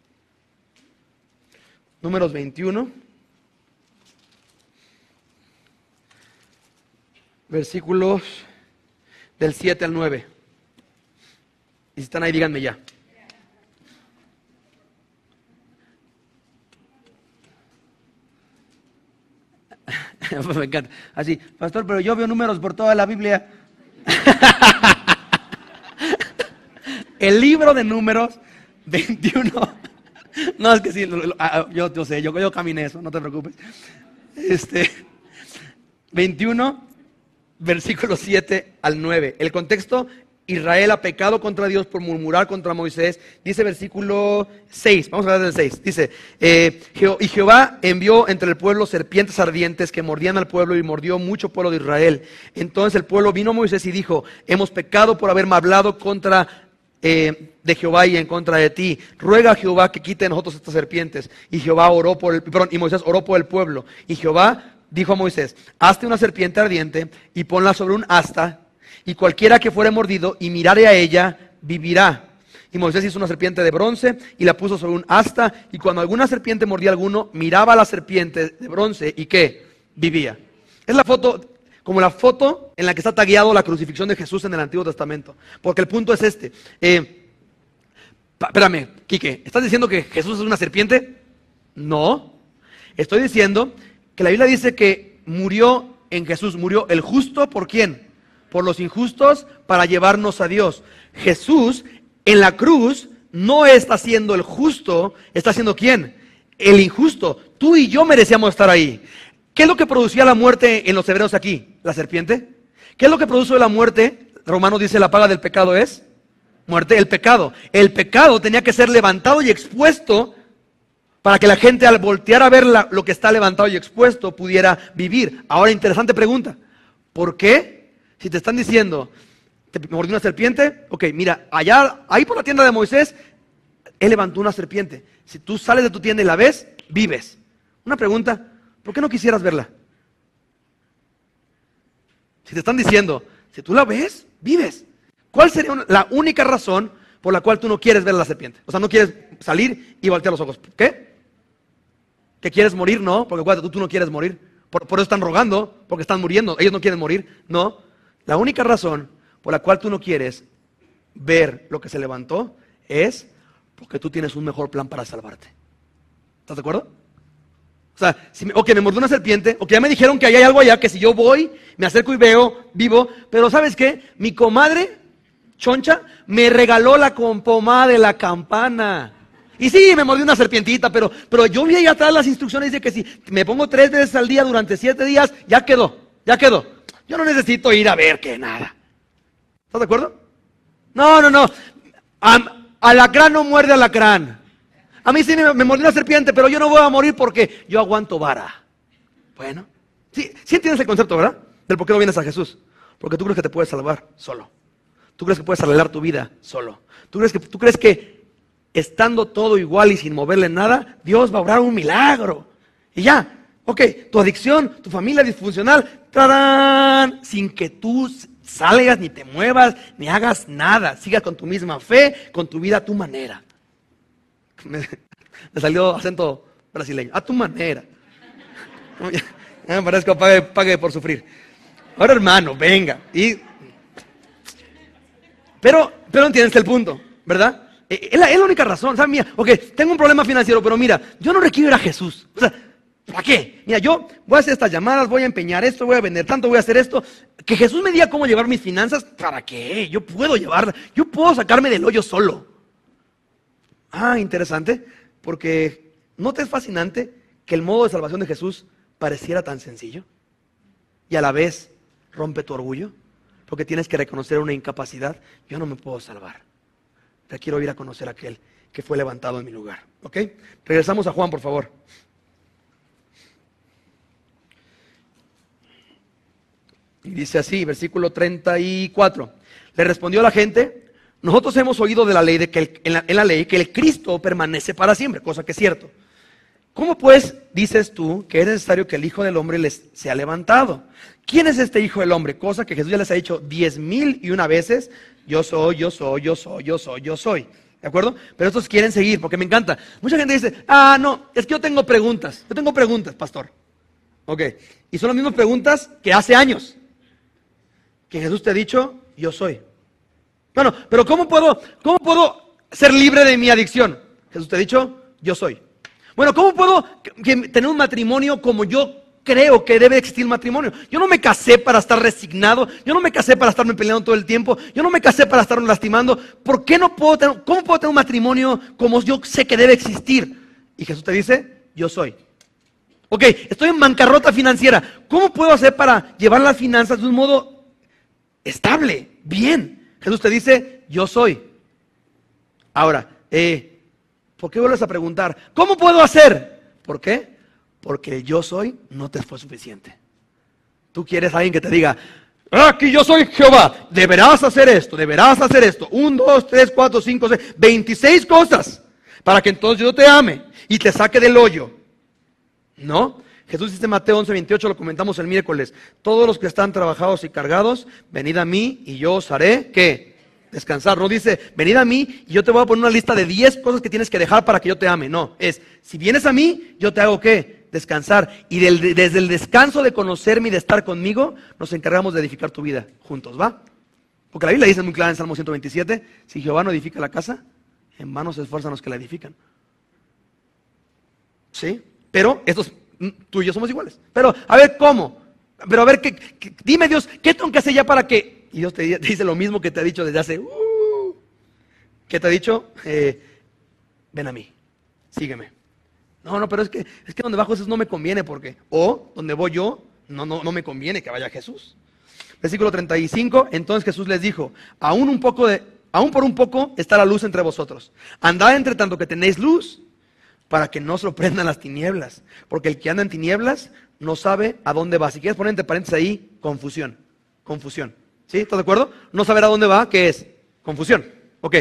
Números 21. Versículos del 7 al 9. Y si están ahí, díganme ya. Me encanta. Así, pastor, pero yo veo números por toda la Biblia. El libro de Números 21, No, es que sí, yo sé, yo caminé eso, no te preocupes. 21, versículos 7 al 9. El contexto: Israel ha pecado contra Dios por murmurar contra Moisés. Dice versículo 6, vamos a hablar del 6. Dice, y Jehová envió entre el pueblo serpientes ardientes que mordían al pueblo, y mordió mucho pueblo de Israel. Entonces el pueblo vino a Moisés y dijo: hemos pecado por haber hablado contra de Jehová y en contra de ti. Ruega a Jehová que quite de nosotros estas serpientes. Y Moisés oró por el pueblo. Y Jehová dijo a Moisés: hazte una serpiente ardiente y ponla sobre un asta, y cualquiera que fuere mordido y mirare a ella, vivirá. Y Moisés hizo una serpiente de bronce y la puso sobre un asta, y cuando alguna serpiente mordía a alguno, miraba a la serpiente de bronce y ¿qué? Vivía. Es la foto, como la foto en la que está tagueado la crucifixión de Jesús en el Antiguo Testamento. Porque el punto es este. Espérame, Quique, ¿estás diciendo que Jesús es una serpiente? No. Estoy diciendo que la Biblia dice que murió en Jesús, murió el justo, ¿por quién? Por los injustos, para llevarnos a Dios. Jesús en la cruz no está siendo el justo, está siendo ¿quién? El injusto. Tú y yo merecíamos estar ahí. ¿Qué es lo que producía la muerte en los hebreos aquí? ¿La serpiente? ¿Qué es lo que produjo la muerte? Romanos dice: la paga del pecado es muerte. El pecado. El pecado tenía que ser levantado y expuesto para que la gente, al voltear a ver lo que está levantado y expuesto, pudiera vivir. Ahora, interesante pregunta: ¿por qué? Si te están diciendo, ¿te mordió una serpiente? Ok, mira, ahí por la tienda de Moisés, él levantó una serpiente. Si tú sales de tu tienda y la ves, vives. Una pregunta: ¿por qué no quisieras verla? Si te están diciendo, si tú la ves, vives. ¿Cuál sería la única razón por la cual tú no quieres ver a la serpiente? O sea, no quieres salir y voltear los ojos. ¿Qué? ¿Que quieres morir? No, porque acuérdate, tú no quieres morir. Por eso están rogando, porque están muriendo. Ellos no quieren morir. No. La única razón por la cual tú no quieres ver lo que se levantó es porque tú tienes un mejor plan para salvarte. ¿Estás de acuerdo? O sea, me mordió una serpiente, ya me dijeron que hay algo allá, que si yo voy, me acerco y veo, vivo, pero ¿sabes qué? Mi comadre, Choncha, me regaló la pomada de la campana. Y sí, me mordió una serpientita, pero yo vi ahí atrás las instrucciones, dice que si me pongo 3 veces al día durante 7 días, ya quedó. Yo no necesito ir a ver que nada. ¿Estás de acuerdo? No. Alacrán no muerde alacrán. A mí sí me mordió una serpiente, pero yo no voy a morir porque yo aguanto vara. Bueno, sí entiendes el concepto, ¿verdad? Del por qué no vienes a Jesús. Porque tú crees que te puedes salvar solo. Tú crees que puedes arreglar tu vida solo. Tú crees que estando todo igual y sin moverle nada, Dios va a obrar un milagro. Y ya. Ok, tu adicción, tu familia disfuncional, ¡tarán! Sin que tú salgas, ni te muevas, ni hagas nada. Sigas con tu misma fe, con tu vida a tu manera. Me salió acento brasileño. A tu manera. Me parezco pague por sufrir. Ahora, hermano, venga. Pero entiendes el punto, ¿verdad? Es la única razón. O sea, mira, tengo un problema financiero, pero mira, yo no requiero ir a Jesús. O sea, ¿para qué? Mira, yo voy a hacer estas llamadas, voy a empeñar esto, voy a vender tanto, voy a hacer esto. Que Jesús me diga cómo llevar mis finanzas, ¿para qué? Yo puedo llevarla, yo puedo sacarme del hoyo solo. Interesante, porque ¿no te es fascinante que el modo de salvación de Jesús pareciera tan sencillo? Y a la vez rompe tu orgullo, porque tienes que reconocer una incapacidad. Yo no me puedo salvar. Quiero ir a conocer a aquel que fue levantado en mi lugar. ¿Ok? Regresamos a Juan, por favor. Y dice así, versículo 34. Le respondió la gente: nosotros hemos oído de la ley, en la ley que el Cristo permanece para siempre, cosa que es cierto. ¿Cómo pues dices tú que es necesario que el Hijo del Hombre les sea levantado? ¿Quién es este Hijo del Hombre? Cosa que Jesús ya les ha dicho 10,000 veces: yo soy. ¿De acuerdo? Pero estos quieren seguir, porque me encanta. Mucha gente dice: no, es que yo tengo preguntas, pastor. Ok, y son las mismas preguntas que hace años. Que Jesús te ha dicho: yo soy. Bueno, pero ¿cómo puedo ser libre de mi adicción? Jesús te ha dicho: yo soy. Bueno, ¿cómo puedo tener un matrimonio como yo creo que debe existir el matrimonio. Yo no me casé para estar resignado, yo no me casé para estarme peleando todo el tiempo, yo no me casé para estarme lastimando. ¿Por qué no puedo tener, cómo puedo tener un matrimonio como yo sé que debe existir? Y Jesús te dice, yo soy. Ok, estoy en bancarrota financiera. ¿Cómo puedo hacer para llevar las finanzas de un modo estable, bien? Jesús te dice, yo soy. Ahora, ¿por qué vuelves a preguntar? ¿Cómo puedo hacer? ¿Por qué? Porque el yo soy no te fue suficiente. Tú quieres a alguien que te diga, aquí yo soy Jehová, deberás hacer esto, 1, 2, 3, 4, 5, 6, 26 cosas, para que entonces yo te ame y te saque del hoyo. ¿No? Jesús dice en Mateo 11:28, lo comentamos el miércoles, todos los que están trabajados y cargados, venid a mí y yo os haré, ¿qué? Descansar. No dice, venid a mí y yo te voy a poner una lista de 10 cosas que tienes que dejar para que yo te ame. No, es, si vienes a mí, yo te hago ¿qué? Descansar. Y desde el descanso de conocerme y de estar conmigo, nos encargamos de edificar tu vida juntos, ¿va? Porque la Biblia dice muy clara en Salmo 127, si Jehová no edifica la casa, en vano se esfuerzan los que la edifican. ¿Sí? Pero tú y yo somos iguales. Pero a ver, ¿cómo? Pero a ver, dime Dios, ¿qué tengo que hacer ya para que? Y Dios te dice lo mismo que te ha dicho desde hace... ¿Qué te ha dicho? Ven a mí, sígueme. No, pero es que donde va Jesús no me conviene porque... O donde voy yo, no me conviene que vaya Jesús. Versículo 35, entonces Jesús les dijo, aún por un poco está la luz entre vosotros. Andad entre tanto que tenéis luz, para que no sorprendan las tinieblas, porque el que anda en tinieblas no sabe a dónde va. Si quieres poner entre paréntesis ahí, confusión. ¿Sí? ¿Estás de acuerdo? No saber a dónde va, ¿qué es? Confusión. Ok.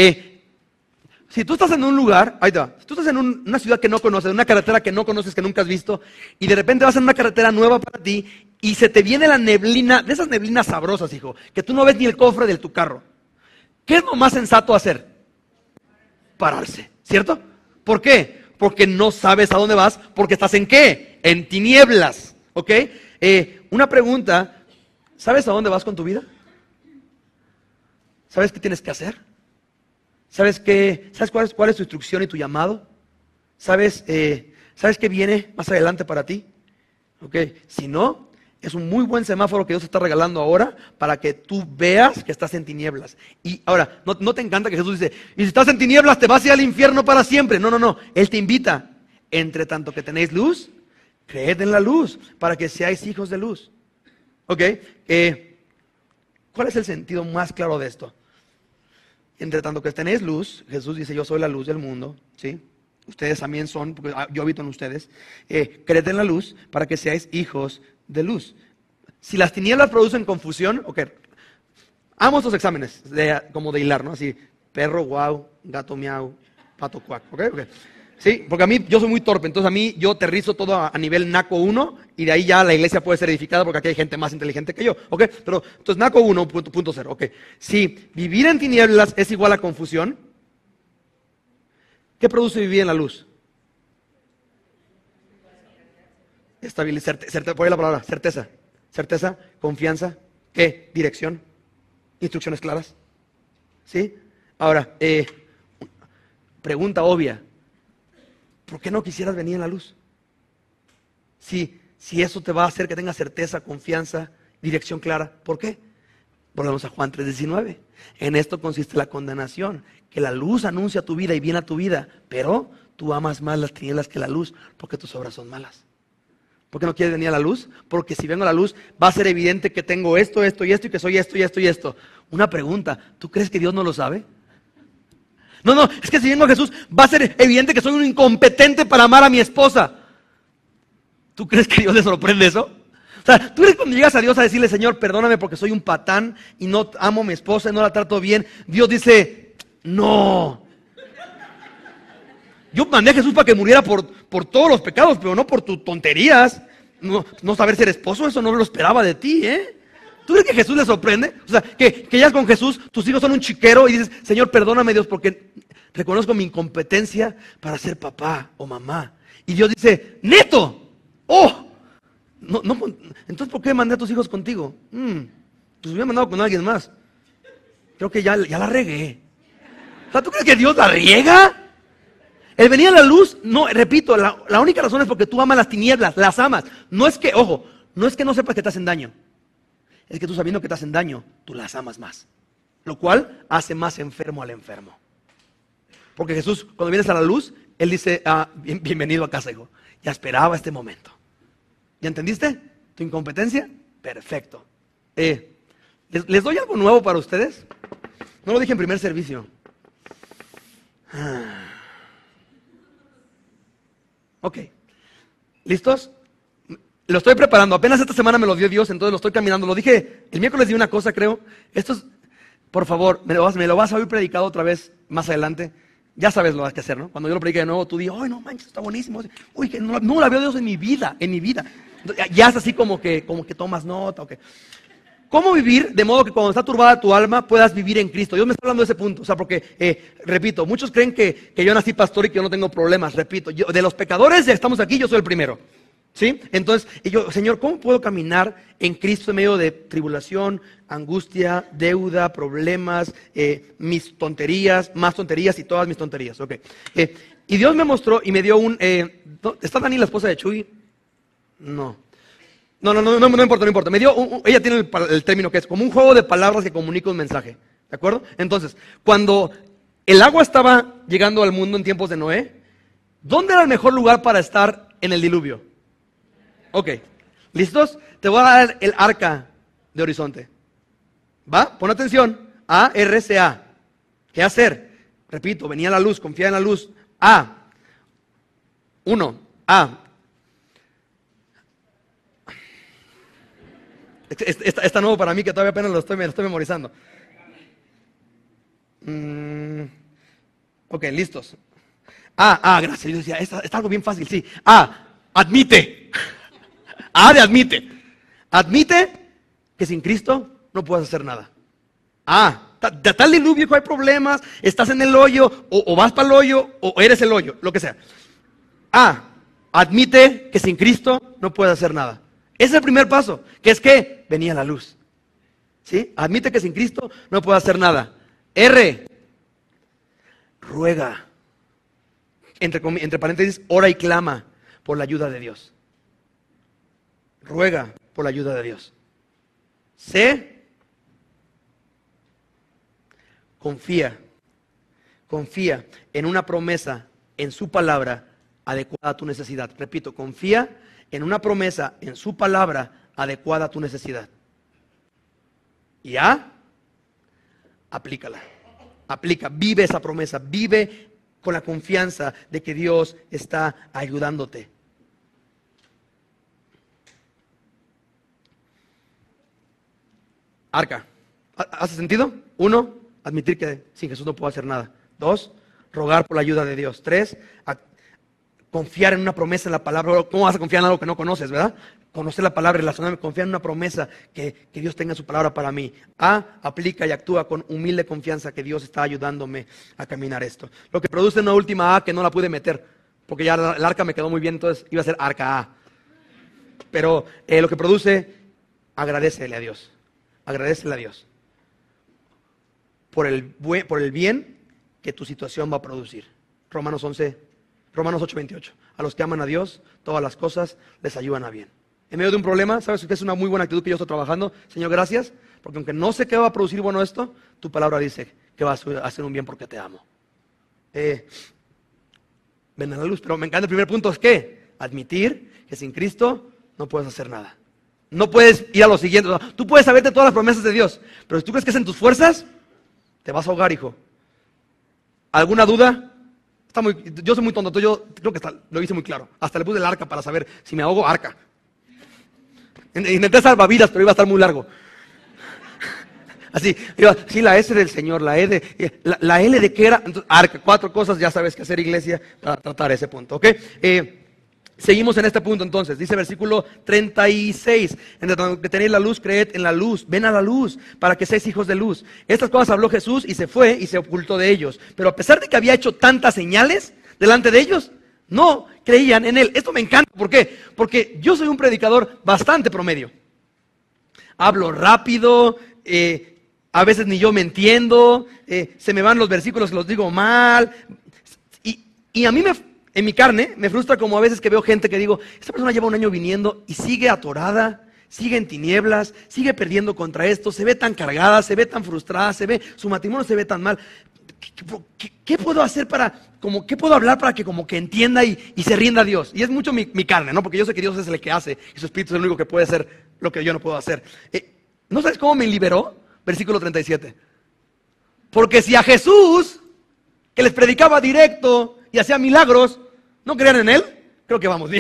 Si tú estás en un lugar, ahí te va, si tú estás en una ciudad que no conoces, en una carretera que no conoces, que nunca has visto, y de repente vas en una carretera nueva para ti, y se te viene la neblina, de esas neblinas sabrosas, hijo, que tú no ves ni el cofre de tu carro. ¿Qué es lo más sensato hacer? Pararse, ¿cierto? ¿Por qué? Porque no sabes a dónde vas, porque estás en ¿qué? En tinieblas, ¿ok? Una pregunta, ¿sabes a dónde vas con tu vida? ¿Sabes qué tienes que hacer? ¿Sabes cuál es tu instrucción y tu llamado? ¿Sabes qué viene más adelante para ti? ¿Ok? Si no, es un muy buen semáforo que Dios te está regalando ahora para que tú veas que estás en tinieblas. Y ahora, ¿no te encanta que Jesús dice, y si estás en tinieblas te vas a ir al infierno para siempre? No. Él te invita, entre tanto que tenéis luz, creed en la luz para que seáis hijos de luz. ¿Ok? ¿Cuál es el sentido más claro de esto? Entre tanto que tenéis luz, Jesús dice, yo soy la luz del mundo, ¿sí? Ustedes también son, porque yo habito en ustedes. Creed en la luz para que seáis hijos de luz. Si las tinieblas producen confusión, ok, amo estos exámenes, como de hilar, ¿no? Así, perro, guau, gato, miau, pato, cuac, ok. Sí, porque a mí, yo soy muy torpe, entonces a mí yo aterrizo todo a nivel NACO 1 y de ahí ya la iglesia puede ser edificada porque aquí hay gente más inteligente que yo, ok. Pero, entonces NACO 1, punto 0, ok. Si vivir en tinieblas es igual a confusión, ¿qué produce vivir en la luz? Estabilidad, por ahí la palabra, certeza, confianza, ¿qué? Dirección, instrucciones claras, ¿sí? Ahora, pregunta obvia, ¿por qué no quisieras venir en la luz? Si eso te va a hacer que tengas certeza, confianza, dirección clara, ¿por qué? Volvemos a Juan 3:19, en esto consiste la condenación, que la luz anuncia tu vida y viene a tu vida, pero tú amas más las tinieblas que la luz, porque tus obras son malas. ¿Por qué no quieres venir a la luz? Porque si vengo a la luz va a ser evidente que tengo esto y que soy esto. Una pregunta, ¿tú crees que Dios no lo sabe? No, es que si vengo a Jesús va a ser evidente que soy un incompetente para amar a mi esposa. ¿Tú crees que Dios le sorprende eso? O sea, ¿tú crees que cuando llegas a Dios a decirle, Señor, perdóname porque soy un patán y no amo a mi esposa y no la trato bien? Dios dice, no. Yo mandé a Jesús para que muriera por todos los pecados, pero no por tus tonterías. No saber ser esposo, eso no lo esperaba de ti, ¿eh? ¿Tú crees que Jesús le sorprende? O sea, que llegas con Jesús, tus hijos son un chiquero y dices, Señor, perdóname Dios porque reconozco mi incompetencia para ser papá o mamá. Y Dios dice, neto, entonces ¿por qué mandé a tus hijos contigo? Pues hubiera mandado con alguien más. Creo que ya la regué. O sea, ¿tú crees que Dios la riega? El venir a la luz, no, repito, la única razón es porque tú amas las tinieblas, las amas. No es que, ojo, no es que no sepas que te hacen daño. Es que tú sabiendo que te hacen daño, tú las amas más. Lo cual hace más enfermo al enfermo. Porque Jesús, cuando vienes a la luz, Él dice, bienvenido a casa, hijo. Ya esperaba este momento. ¿Ya entendiste? ¿Tu incompetencia? Perfecto. ¿Les doy algo nuevo para ustedes? No lo dije en primer servicio. Ok. ¿Listos? Lo estoy preparando. Apenas esta semana me lo dio Dios, entonces lo estoy caminando. Lo dije, el miércoles di una cosa, creo. Esto es, por favor, me lo vas a oír predicado otra vez más adelante. Ya sabes lo que hay que hacer, ¿no? Cuando yo lo predique de nuevo, tú dices, ¡ay, no manches, está buenísimo! Uy, que no la veo Dios en mi vida, Ya es así como que tomas nota, ok. ¿Cómo vivir de modo que cuando está turbada tu alma puedas vivir en Cristo? Dios me está hablando de ese punto, o sea, porque, repito, muchos creen que yo nací pastor y que yo no tengo problemas, repito, de los pecadores ya estamos aquí, yo soy el primero, ¿sí? Entonces, yo, Señor, ¿cómo puedo caminar en Cristo en medio de tribulación, angustia, deuda, problemas, mis tonterías, más tonterías y todas mis tonterías? Ok. Y Dios me mostró y me dio ¿está Dani, la esposa de Chuy? No. No importa. Me dio ella tiene el término que es como un juego de palabras que comunica un mensaje. ¿De acuerdo? Entonces, cuando el agua estaba llegando al mundo en tiempos de Noé, ¿dónde era el mejor lugar para estar en el diluvio? Ok. ¿Listos? Te voy a dar el arca de Horizonte. ¿Va? Pon atención. A-R-C-A. ¿Qué hacer? Repito, venía la luz, confía en la luz. Está nuevo para mí que todavía apenas lo estoy memorizando. Ok, listos. Gracias. Yo decía, está algo bien fácil, sí. Admite. De admite. Admite que sin Cristo no puedes hacer nada. Tal diluvio que hay problemas, estás en el hoyo, o vas para el hoyo, o eres el hoyo, lo que sea. Admite que sin Cristo no puedes hacer nada. Ese es el primer paso, que es que venía la luz. ¿Sí? Admite que sin Cristo no puede hacer nada. Ruega. Entre paréntesis, ora y clama por la ayuda de Dios. Ruega por la ayuda de Dios. Confía en una promesa, en su palabra, adecuada a tu necesidad. Repito, confía en una promesa, en su palabra, adecuada a tu necesidad. Y aplícala. Vive esa promesa, vive con la confianza de que Dios está ayudándote. Arca. ¿Hace sentido? 1, admitir que sin Jesús no puedo hacer nada. 2, rogar por la ayuda de Dios. 3, confiar en una promesa en la palabra. ¿Cómo vas a confiar en algo que no conoces, verdad? Conocer la palabra, relacionarme, confiar en una promesa que Dios tenga su palabra para mí. Aplica y actúa con humilde confianza que Dios está ayudándome a caminar esto. Lo que produce una última que no la pude meter, porque ya el arca me quedó muy bien, entonces iba a ser arca A. Pero lo que produce, agradécele a Dios. Agradécele a Dios por el bien que tu situación va a producir. Romanos 8:28. A los que aman a Dios, todas las cosas les ayudan a bien. En medio de un problema, ¿sabes que es una muy buena actitud que yo estoy trabajando? Señor, gracias, porque aunque no sé qué va a producir bueno esto, tu palabra dice que vas a hacer un bien porque te amo. Ven a la luz, pero me encanta el primer punto, es que admitir que sin Cristo no puedes hacer nada. No puedes ir a lo siguiente. Tú puedes saberte todas las promesas de Dios, pero si tú crees que es en tus fuerzas, te vas a ahogar, hijo. ¿Alguna duda? Yo soy muy tonto, yo creo que lo hice muy claro. Hasta le puse el arca para saber si me ahogo, arca. Intenté salvavidas, pero iba a estar muy largo. Así, sí, la S del Señor, la E de, la L de qué era, entonces, arca, 4 cosas, ya sabes qué hacer, iglesia, para tratar ese punto, ¿ok? Seguimos en este punto entonces, dice versículo 36, entre tanto que tenéis la luz, creed en la luz, ven a la luz, para que seáis hijos de luz. Estas cosas habló Jesús y se fue y se ocultó de ellos, pero a pesar de que había hecho tantas señales delante de ellos, no creían en él. Esto me encanta, ¿por qué? Porque yo soy un predicador bastante promedio. Hablo rápido, a veces ni yo me entiendo, se me van los versículos, los digo mal, Y a mí en mi carne me frustra como a veces que veo gente que digo, esta persona lleva un año viniendo y sigue atorada, sigue en tinieblas, sigue perdiendo contra esto, se ve tan cargada, se ve tan frustrada, su matrimonio se ve tan mal. ¿Qué puedo hacer qué puedo hablar para que como que entienda y se rinda a Dios? Y es mucho mi carne, ¿no? Porque yo sé que Dios es el que hace y su Espíritu es el único que puede hacer lo que yo no puedo hacer. ¿No sabes cómo me liberó? Versículo 37. Porque si a Jesús, que les predicaba directo y hacía milagros, no creían en Él, creo que vamos bien.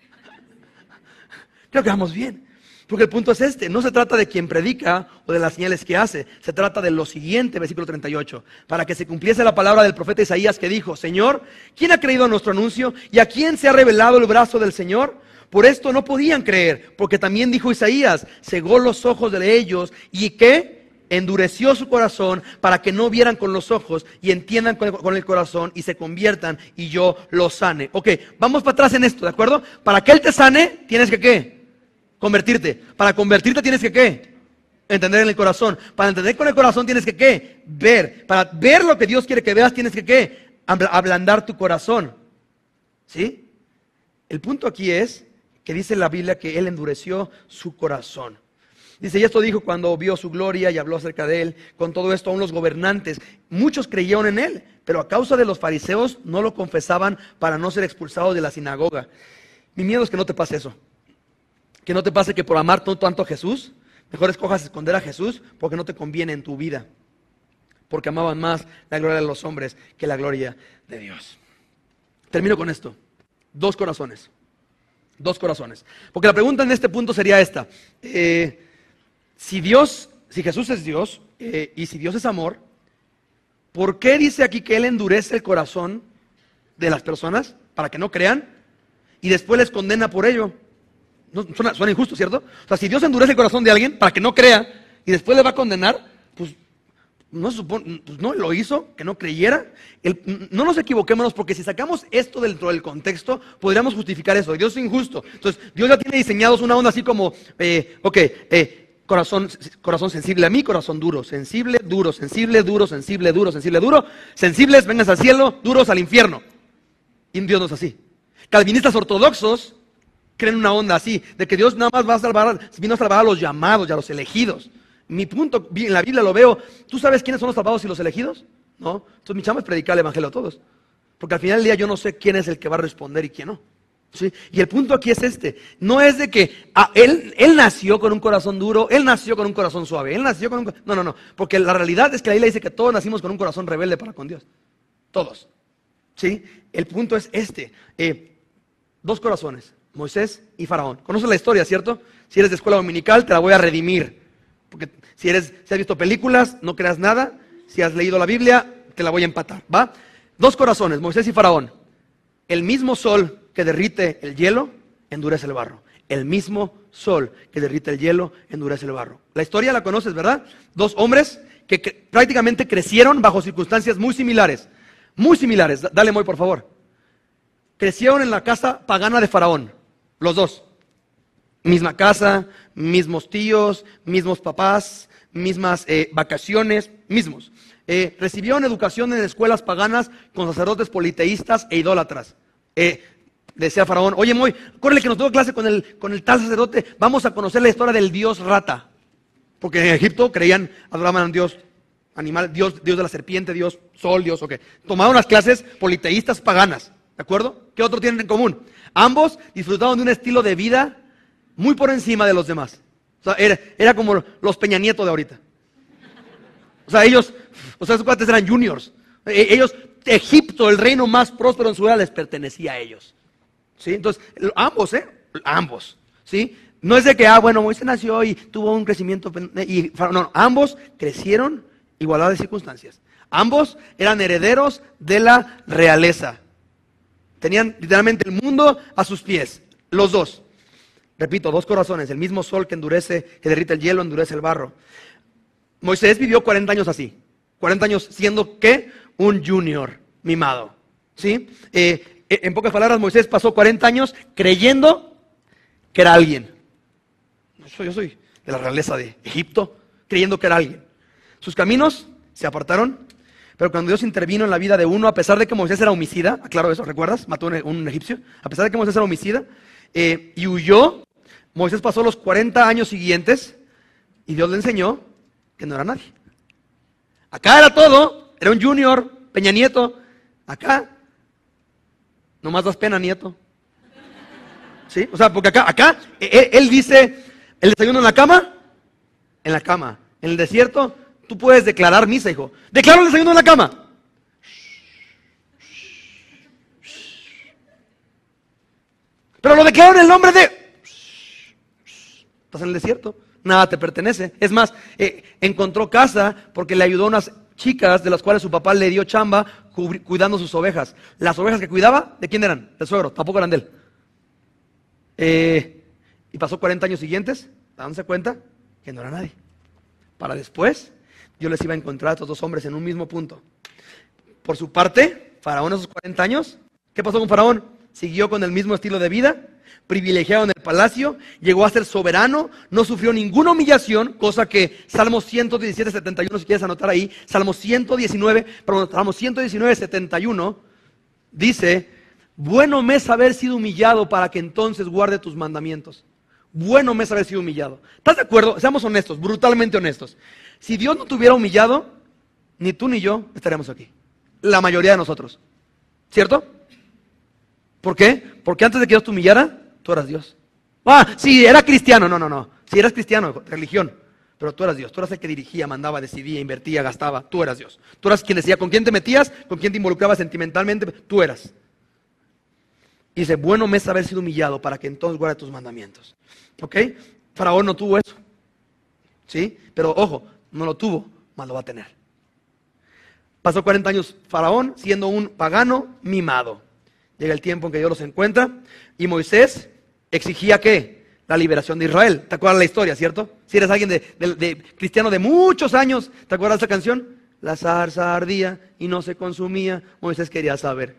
Creo que vamos bien. Porque el punto es este, no se trata de quien predica o de las señales que hace, se trata de lo siguiente, versículo 38, para que se cumpliese la palabra del profeta Isaías que dijo, Señor, ¿quién ha creído a nuestro anuncio? ¿Y a quién se ha revelado el brazo del Señor? Por esto no podían creer, porque también dijo Isaías, cegó los ojos de ellos y ¿qué? Endureció su corazón para que no vieran con los ojos y entiendan con el corazón y se conviertan y yo los sane. Ok, vamos para atrás en esto, ¿de acuerdo? Para que Él te sane, tienes que ¿qué? Convertirte. Para convertirte tienes que ¿qué? Entender en el corazón. Para entender con el corazón tienes que ¿qué? Ver. Para ver lo que Dios quiere que veas tienes que ¿qué? Ablandar tu corazón. ¿Sí? El punto aquí es que dice la Biblia que Él endureció su corazón. Dice, y esto dijo cuando vio su gloria y habló acerca de Él. Con todo esto aún los gobernantes, muchos creyeron en Él, pero a causa de los fariseos no lo confesaban para no ser expulsados de la sinagoga. Mi miedo es que no te pase eso. Que no te pase que por amar tanto a Jesús, mejor escojas esconder a Jesús porque no te conviene en tu vida. Porque amaban más la gloria de los hombres que la gloria de Dios. Termino con esto. Dos corazones. Porque la pregunta en este punto sería esta. Si Jesús es Dios y si Dios es amor, ¿por qué dice aquí que Él endurece el corazón de las personas para que no crean y después les condena por ello? No, suena injusto, ¿cierto? O sea, si Dios endurece el corazón de alguien para que no crea y después le va a condenar, pues no lo hizo, que no creyera. No nos equivoquémonos porque si sacamos esto dentro del contexto, podríamos justificar eso. Dios es injusto. Entonces, Dios ya tiene diseñados una onda así como, corazón sensible a mí, corazón duro, sensible, duro, sensible, duro, sensible, duro, sensible, duro. Sensibles, vengas al cielo, duros al infierno. Y Dios no es así. Calvinistas ortodoxos creen una onda así, de que Dios nada más vino a salvar a los llamados y a los elegidos. Mi punto, en la Biblia lo veo, ¿tú sabes quiénes son los salvados y los elegidos? ¿No? Entonces mi chamba es predicar el evangelio a todos. Porque al final del día yo no sé quién es el que va a responder y quién no. ¿Sí? Y el punto aquí es este, no es de que él nació con un corazón duro, él nació con un corazón suave, él nació con un... No, porque la realidad es que la Biblia dice que todos nacimos con un corazón rebelde para con Dios. Todos. ¿Sí? El punto es este, dos corazones. Moisés y Faraón. ¿Conoces la historia, cierto? Si eres de escuela dominical, te la voy a redimir. Porque si has visto películas, no creas nada. Si has leído la Biblia, te la voy a empatar, ¿va? Dos corazones, Moisés y Faraón. El mismo sol que derrite el hielo, endurece el barro. El mismo sol que derrite el hielo, endurece el barro. La historia la conoces, ¿verdad? Dos hombres que prácticamente crecieron bajo circunstancias muy similares. Muy similares. Dale, Moy, por favor. Crecieron en la casa pagana de Faraón. Los dos, misma casa, mismos tíos, mismos papás, mismas vacaciones, mismos. Recibieron educación en escuelas paganas con sacerdotes politeístas e idólatras. Decía Faraón, oye Moy, córrele que nos tengo clase con el tal sacerdote, vamos a conocer la historia del dios rata. Porque en Egipto adoraban a un dios animal, dios de la serpiente, dios sol, dios, ok. Tomaron las clases politeístas paganas, ¿de acuerdo? ¿Qué otro tienen en común? Ambos disfrutaban de un estilo de vida muy por encima de los demás. O sea, era como los Peña Nieto de ahorita. O sea, esos cuates eran juniors. Egipto, el reino más próspero en su era, les pertenecía a ellos. ¿Sí? Entonces, ambos. ¿Sí? No es de que, Moisés nació y tuvo un crecimiento. No, ambos crecieron igualdad de circunstancias. Ambos eran herederos de la realeza. Tenían literalmente el mundo a sus pies, los dos. Repito, dos corazones, el mismo sol que derrite el hielo, endurece el barro. Moisés vivió 40 años así. 40 años siendo, ¿qué? Un junior mimado. ¿Sí? En pocas palabras, Moisés pasó 40 años creyendo que era alguien. Yo soy de la realeza de Egipto, creyendo que era alguien. Sus caminos se apartaron Pero cuando Dios intervino en la vida de uno, a pesar de que Moisés era homicida, claro eso, ¿recuerdas? Mató a un egipcio. A pesar de que Moisés era homicida y huyó, Moisés pasó los 40 años siguientes y Dios le enseñó que no era nadie. Acá era todo, era un junior, Peña Nieto. Acá, nomás das pena, Nieto. ¿Sí? O sea, porque acá él dice, el desayuno en la cama. En la cama. En el desierto, tú puedes declarar misa, hijo. Declaro el desayuno en la cama. Pero lo declaro en el nombre de... Estás en el desierto, nada te pertenece. Es más, encontró casa porque le ayudó a unas chicas de las cuales su papá le dio chamba cuidando sus ovejas. Las ovejas que cuidaba, ¿de quién eran? Del suegro, tampoco eran de él. Y pasó 40 años siguientes, dándose cuenta que no era nadie. Para después, Dios les iba a encontrar a estos dos hombres en un mismo punto. Por su parte, Faraón a esos 40 años, ¿qué pasó con Faraón? Siguió con el mismo estilo de vida, privilegiado en el palacio, llegó a ser soberano, no sufrió ninguna humillación, cosa que Salmos 117, 71, si quieres anotar ahí, Salmos 119, 71, dice, bueno me es haber sido humillado para que entonces guarde tus mandamientos. Bueno me es haber sido humillado. ¿Estás de acuerdo? Seamos honestos, brutalmente honestos. Si Dios no te hubiera humillado, ni tú ni yo estaríamos aquí. La mayoría de nosotros. ¿Cierto? ¿Por qué? Porque antes de que Dios te humillara, tú eras Dios. Si era cristiano, no. Si eras cristiano, religión. Pero tú eras Dios. Tú eras el que dirigía, mandaba, decidía, invertía, gastaba. Tú eras Dios. Tú eras quien decía con quién te metías, con quién te involucrabas sentimentalmente. Tú eras. Y dice, bueno me es haber sido humillado para que entonces guarde tus mandamientos. ¿Ok? Faraón no tuvo eso. ¿Sí? Pero ojo, no lo tuvo, mas lo va a tener. Pasó 40 años Faraón siendo un pagano mimado. Llega el tiempo en que Dios los encuentra y Moisés exigía ¿qué? La liberación de Israel. ¿Te acuerdas la historia, cierto? Si eres alguien de cristiano de muchos años, ¿te acuerdas de esa canción? La zarza ardía y no se consumía. Moisés quería saber.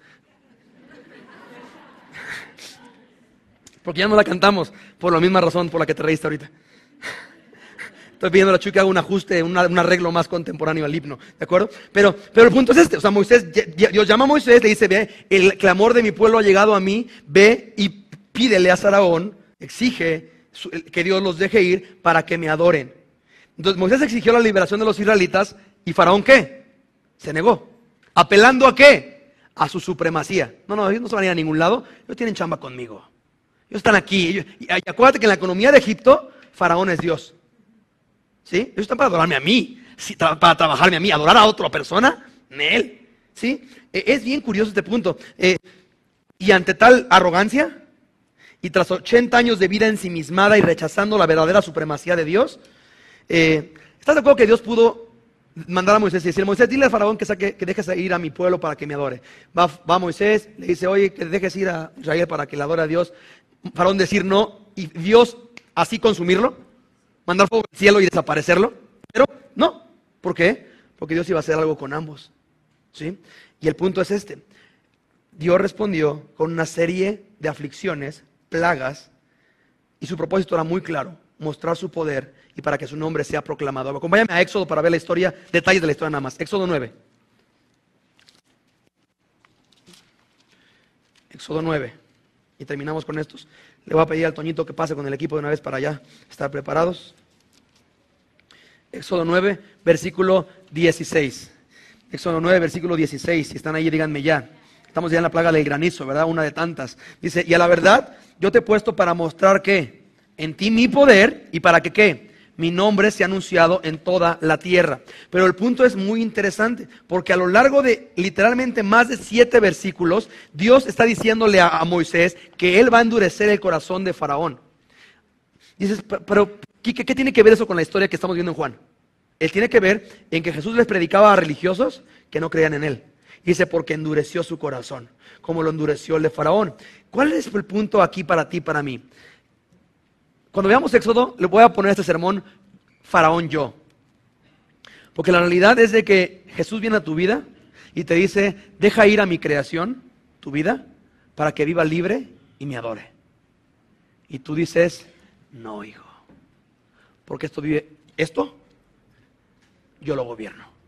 Porque ya no la cantamos por la misma razón por la que te reíste ahorita. Estoy pidiendo a la Chuy que haga un ajuste, un arreglo más contemporáneo al himno, ¿de acuerdo? Pero el punto es este, o sea, Dios llama a Moisés, le dice, ve, el clamor de mi pueblo ha llegado a mí, ve y pídele a Faraón, exige que Dios los deje ir para que me adoren. Entonces Moisés exigió la liberación de los israelitas y Faraón ¿qué? Se negó. ¿Apelando a qué? A su supremacía. No, ellos no se van a ir a ningún lado, ellos tienen chamba conmigo. Ellos están aquí. Y acuérdate que en la economía de Egipto, Faraón es Dios. ¿Sí? Ellos están para adorarme a mí, para trabajarme a mí, adorar a otra persona, él. ¿Sí? Es bien curioso este punto. Y ante tal arrogancia, y tras 80 años de vida ensimismada y rechazando la verdadera supremacía de Dios, ¿estás de acuerdo que Dios pudo mandar a Moisés y decir, Moisés, dile a Faraón que dejes ir a mi pueblo para que me adore? Va Moisés, le dice, oye, que dejes ir a Israel para que le adore a Dios. Faraón decir no, y Dios así consumirlo, mandar fuego del cielo y desaparecerlo. Pero no, ¿por qué? Porque Dios iba a hacer algo con ambos. ¿Sí? Y el punto es este, Dios respondió con una serie de aflicciones, plagas, y su propósito era muy claro, mostrar su poder y para que su nombre sea proclamado. Acompáñame a Éxodo para ver la historia, detalles de la historia nada más. Éxodo 9. Éxodo 9. Y terminamos con estos. Le voy a pedir al Toñito que pase con el equipo de una vez para ya estar preparados. Éxodo 9, versículo 16. Éxodo 9, versículo 16. Si están ahí, díganme ya. Estamos ya en la plaga del granizo, ¿verdad? Una de tantas. Dice, y a la verdad, yo te he puesto para mostrar que en ti mi poder y para que ¿qué? Mi nombre sea anunciado en toda la tierra. Pero el punto es muy interesante, porque a lo largo de literalmente más de 7 versículos, Dios está diciéndole a Moisés que él va a endurecer el corazón de Faraón. Dices, pero ¿qué tiene que ver eso con la historia que estamos viendo en Juan? Él tiene que ver en que Jesús les predicaba a religiosos que no creían en él. Dice, porque endureció su corazón, como lo endureció el de Faraón. ¿Cuál es el punto aquí para ti, para mí? Cuando veamos Éxodo, le voy a poner este sermón, Faraón yo. Porque la realidad es de que Jesús viene a tu vida y te dice, deja ir a mi creación, tu vida, para que viva libre y me adore. Y tú dices, no, hijo, porque esto yo lo gobierno.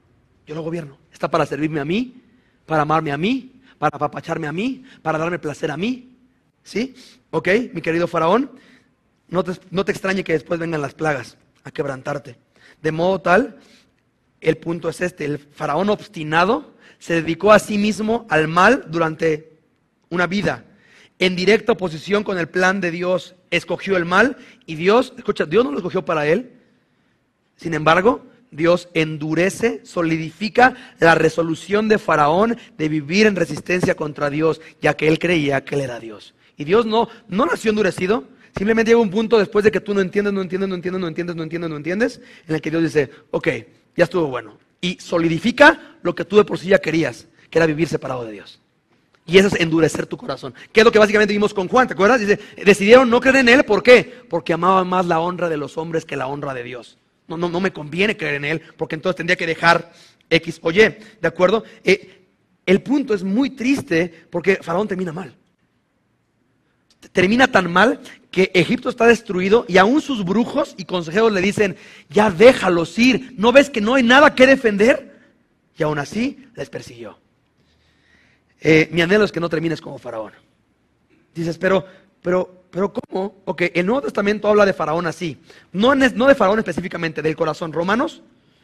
yo lo gobierno. Está para servirme a mí, para amarme a mí, para apapacharme a mí, para darme placer a mí. ¿Sí? Ok, mi querido Faraón, no te extrañe que después vengan las plagas a quebrantarte. De modo tal, el punto es este: el Faraón obstinado se dedicó a sí mismo al mal durante una vida, en directa oposición con el plan de Dios. Escogió el mal y Dios, escucha, Dios no lo escogió para él. Sin embargo, Dios endurece, solidifica la resolución de Faraón de vivir en resistencia contra Dios, ya que él creía que él era Dios. Y Dios no nació endurecido. Simplemente llega un punto después de que tú no entiendes, en el que Dios dice, ok, ya estuvo bueno. Y solidifica lo que tú de por sí ya querías, que era vivir separado de Dios. Y eso es endurecer tu corazón. Que es lo que básicamente vimos con Juan, ¿te acuerdas? Dice, decidieron no creer en él, ¿por qué? Porque amaban más la honra de los hombres que la honra de Dios. No me conviene creer en él, porque entonces tendría que dejar X o Y, ¿de acuerdo? El punto es muy triste porque Faraón termina mal. Termina tan mal que Egipto está destruido y aún sus brujos y consejeros le dicen, ya déjalos ir, ¿no ves que no hay nada que defender? Y aún así les persiguió. Mi anhelo es que no termines como Faraón. Dices, pero ¿cómo? Ok, el Nuevo Testamento habla de Faraón así, no de Faraón específicamente, del corazón. Romanos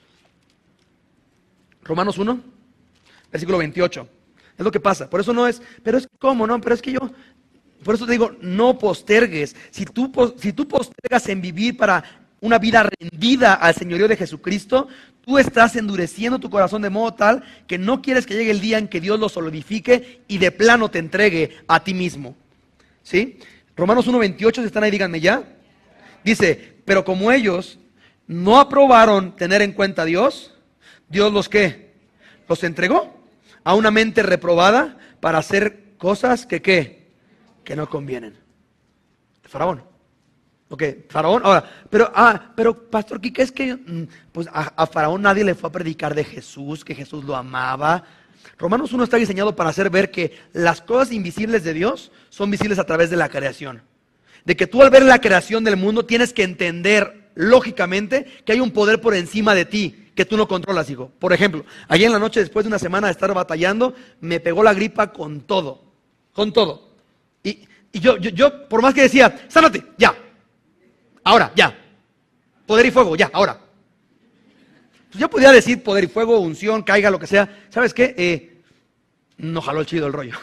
1, versículo 28. Es lo que pasa, por eso no es, pero es ¿cómo? No, pero es que yo... Por eso te digo, no postergues. Si tú postergas en vivir para una vida rendida al señorío de Jesucristo, tú estás endureciendo tu corazón de modo tal que no quieres que llegue el día en que Dios lo solidifique y de plano te entregue a ti mismo. ¿Sí? Romanos 1:28, si están ahí, díganme ya. Dice, pero como ellos no aprobaron tener en cuenta a Dios, Dios los ¿qué? Los entregó a una mente reprobada para hacer cosas que ¿qué? Que no convienen. Faraón. Ok, Faraón. Ahora, pero Pastor Quique, es que pues a Faraón nadie le fue a predicar de Jesús, que Jesús lo amaba. Romanos 1 está diseñado para hacer ver que las cosas invisibles de Dios son visibles a través de la creación. De que tú al ver la creación del mundo tienes que entender lógicamente que hay un poder por encima de ti que tú no controlas, hijo. Por ejemplo, ayer en la noche, después de una semana de estar batallando, me pegó la gripa con todo. Con todo. Y yo, por más que decía, sánate, ya, ahora, ya, poder y fuego, ya, ahora. Pues yo podía decir poder y fuego, unción, caiga, lo que sea. ¿Sabes qué? No jaló el chido el rollo.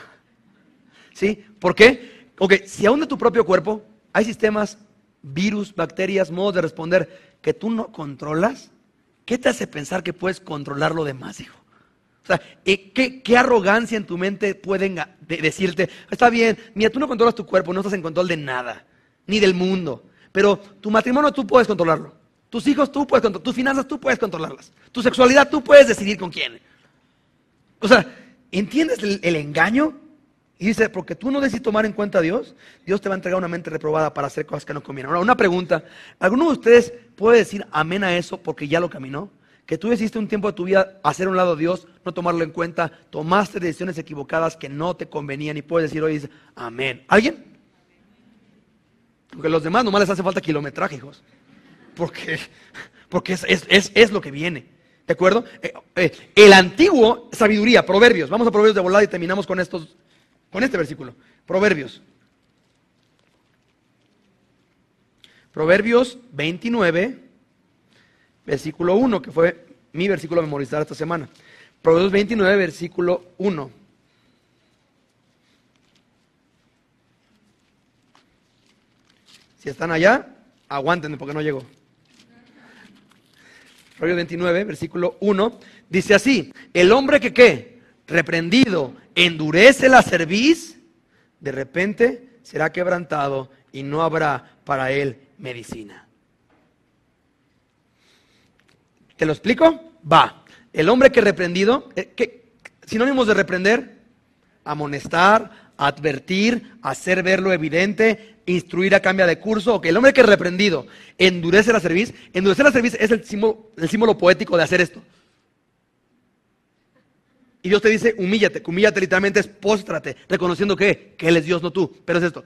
¿Sí? ¿Por qué? Ok, si aún de tu propio cuerpo hay sistemas, virus, bacterias, modos de responder que tú no controlas, ¿qué te hace pensar que puedes controlar lo demás, hijo? O sea, ¿qué arrogancia en tu mente pueden decirte? Está bien, mira, tú no controlas tu cuerpo, no estás en control de nada, ni del mundo. Pero tu matrimonio tú puedes controlarlo. Tus hijos tú puedes controlarlos. Tus finanzas tú puedes controlarlas. Tu sexualidad tú puedes decidir con quién. O sea, ¿entiendes el engaño? Y dice, porque tú no decides tomar en cuenta a Dios, Dios te va a entregar una mente reprobada para hacer cosas que no convienen. Ahora, una pregunta. ¿Alguno de ustedes puede decir amén a eso porque ya lo caminó? Que tú decidiste un tiempo de tu vida hacer a un lado a Dios, no tomarlo en cuenta, tomaste decisiones equivocadas que no te convenían y puedes decir hoy, dice, amén. ¿Alguien? Porque a los demás nomás les hace falta kilometraje, hijos. Porque es lo que viene. ¿De acuerdo? El antiguo sabiduría, Proverbios. Vamos a Proverbios de volada y terminamos con este versículo. Proverbios. Proverbios 29. Versículo 1, que fue mi versículo a memorizar esta semana. Proverbios 29, versículo 1. Si están allá, aguántenme porque no llegó. Proverbios 29, versículo 1, dice así: el hombre que ¿qué? Reprendido, endurece la cerviz, de repente será quebrantado y no habrá para él medicina. ¿Te lo explico? Va. El hombre que reprendido, sinónimos de reprender: amonestar, advertir, hacer ver lo evidente, instruir a cambio de curso. Ok, el hombre que reprendido endurece la cerviz. Endurecer la cerviz es el símbolo poético de hacer esto. Y Dios te dice, humíllate. Que humíllate literalmente es póstrate, reconociendo que Él es Dios, no tú. Pero es esto: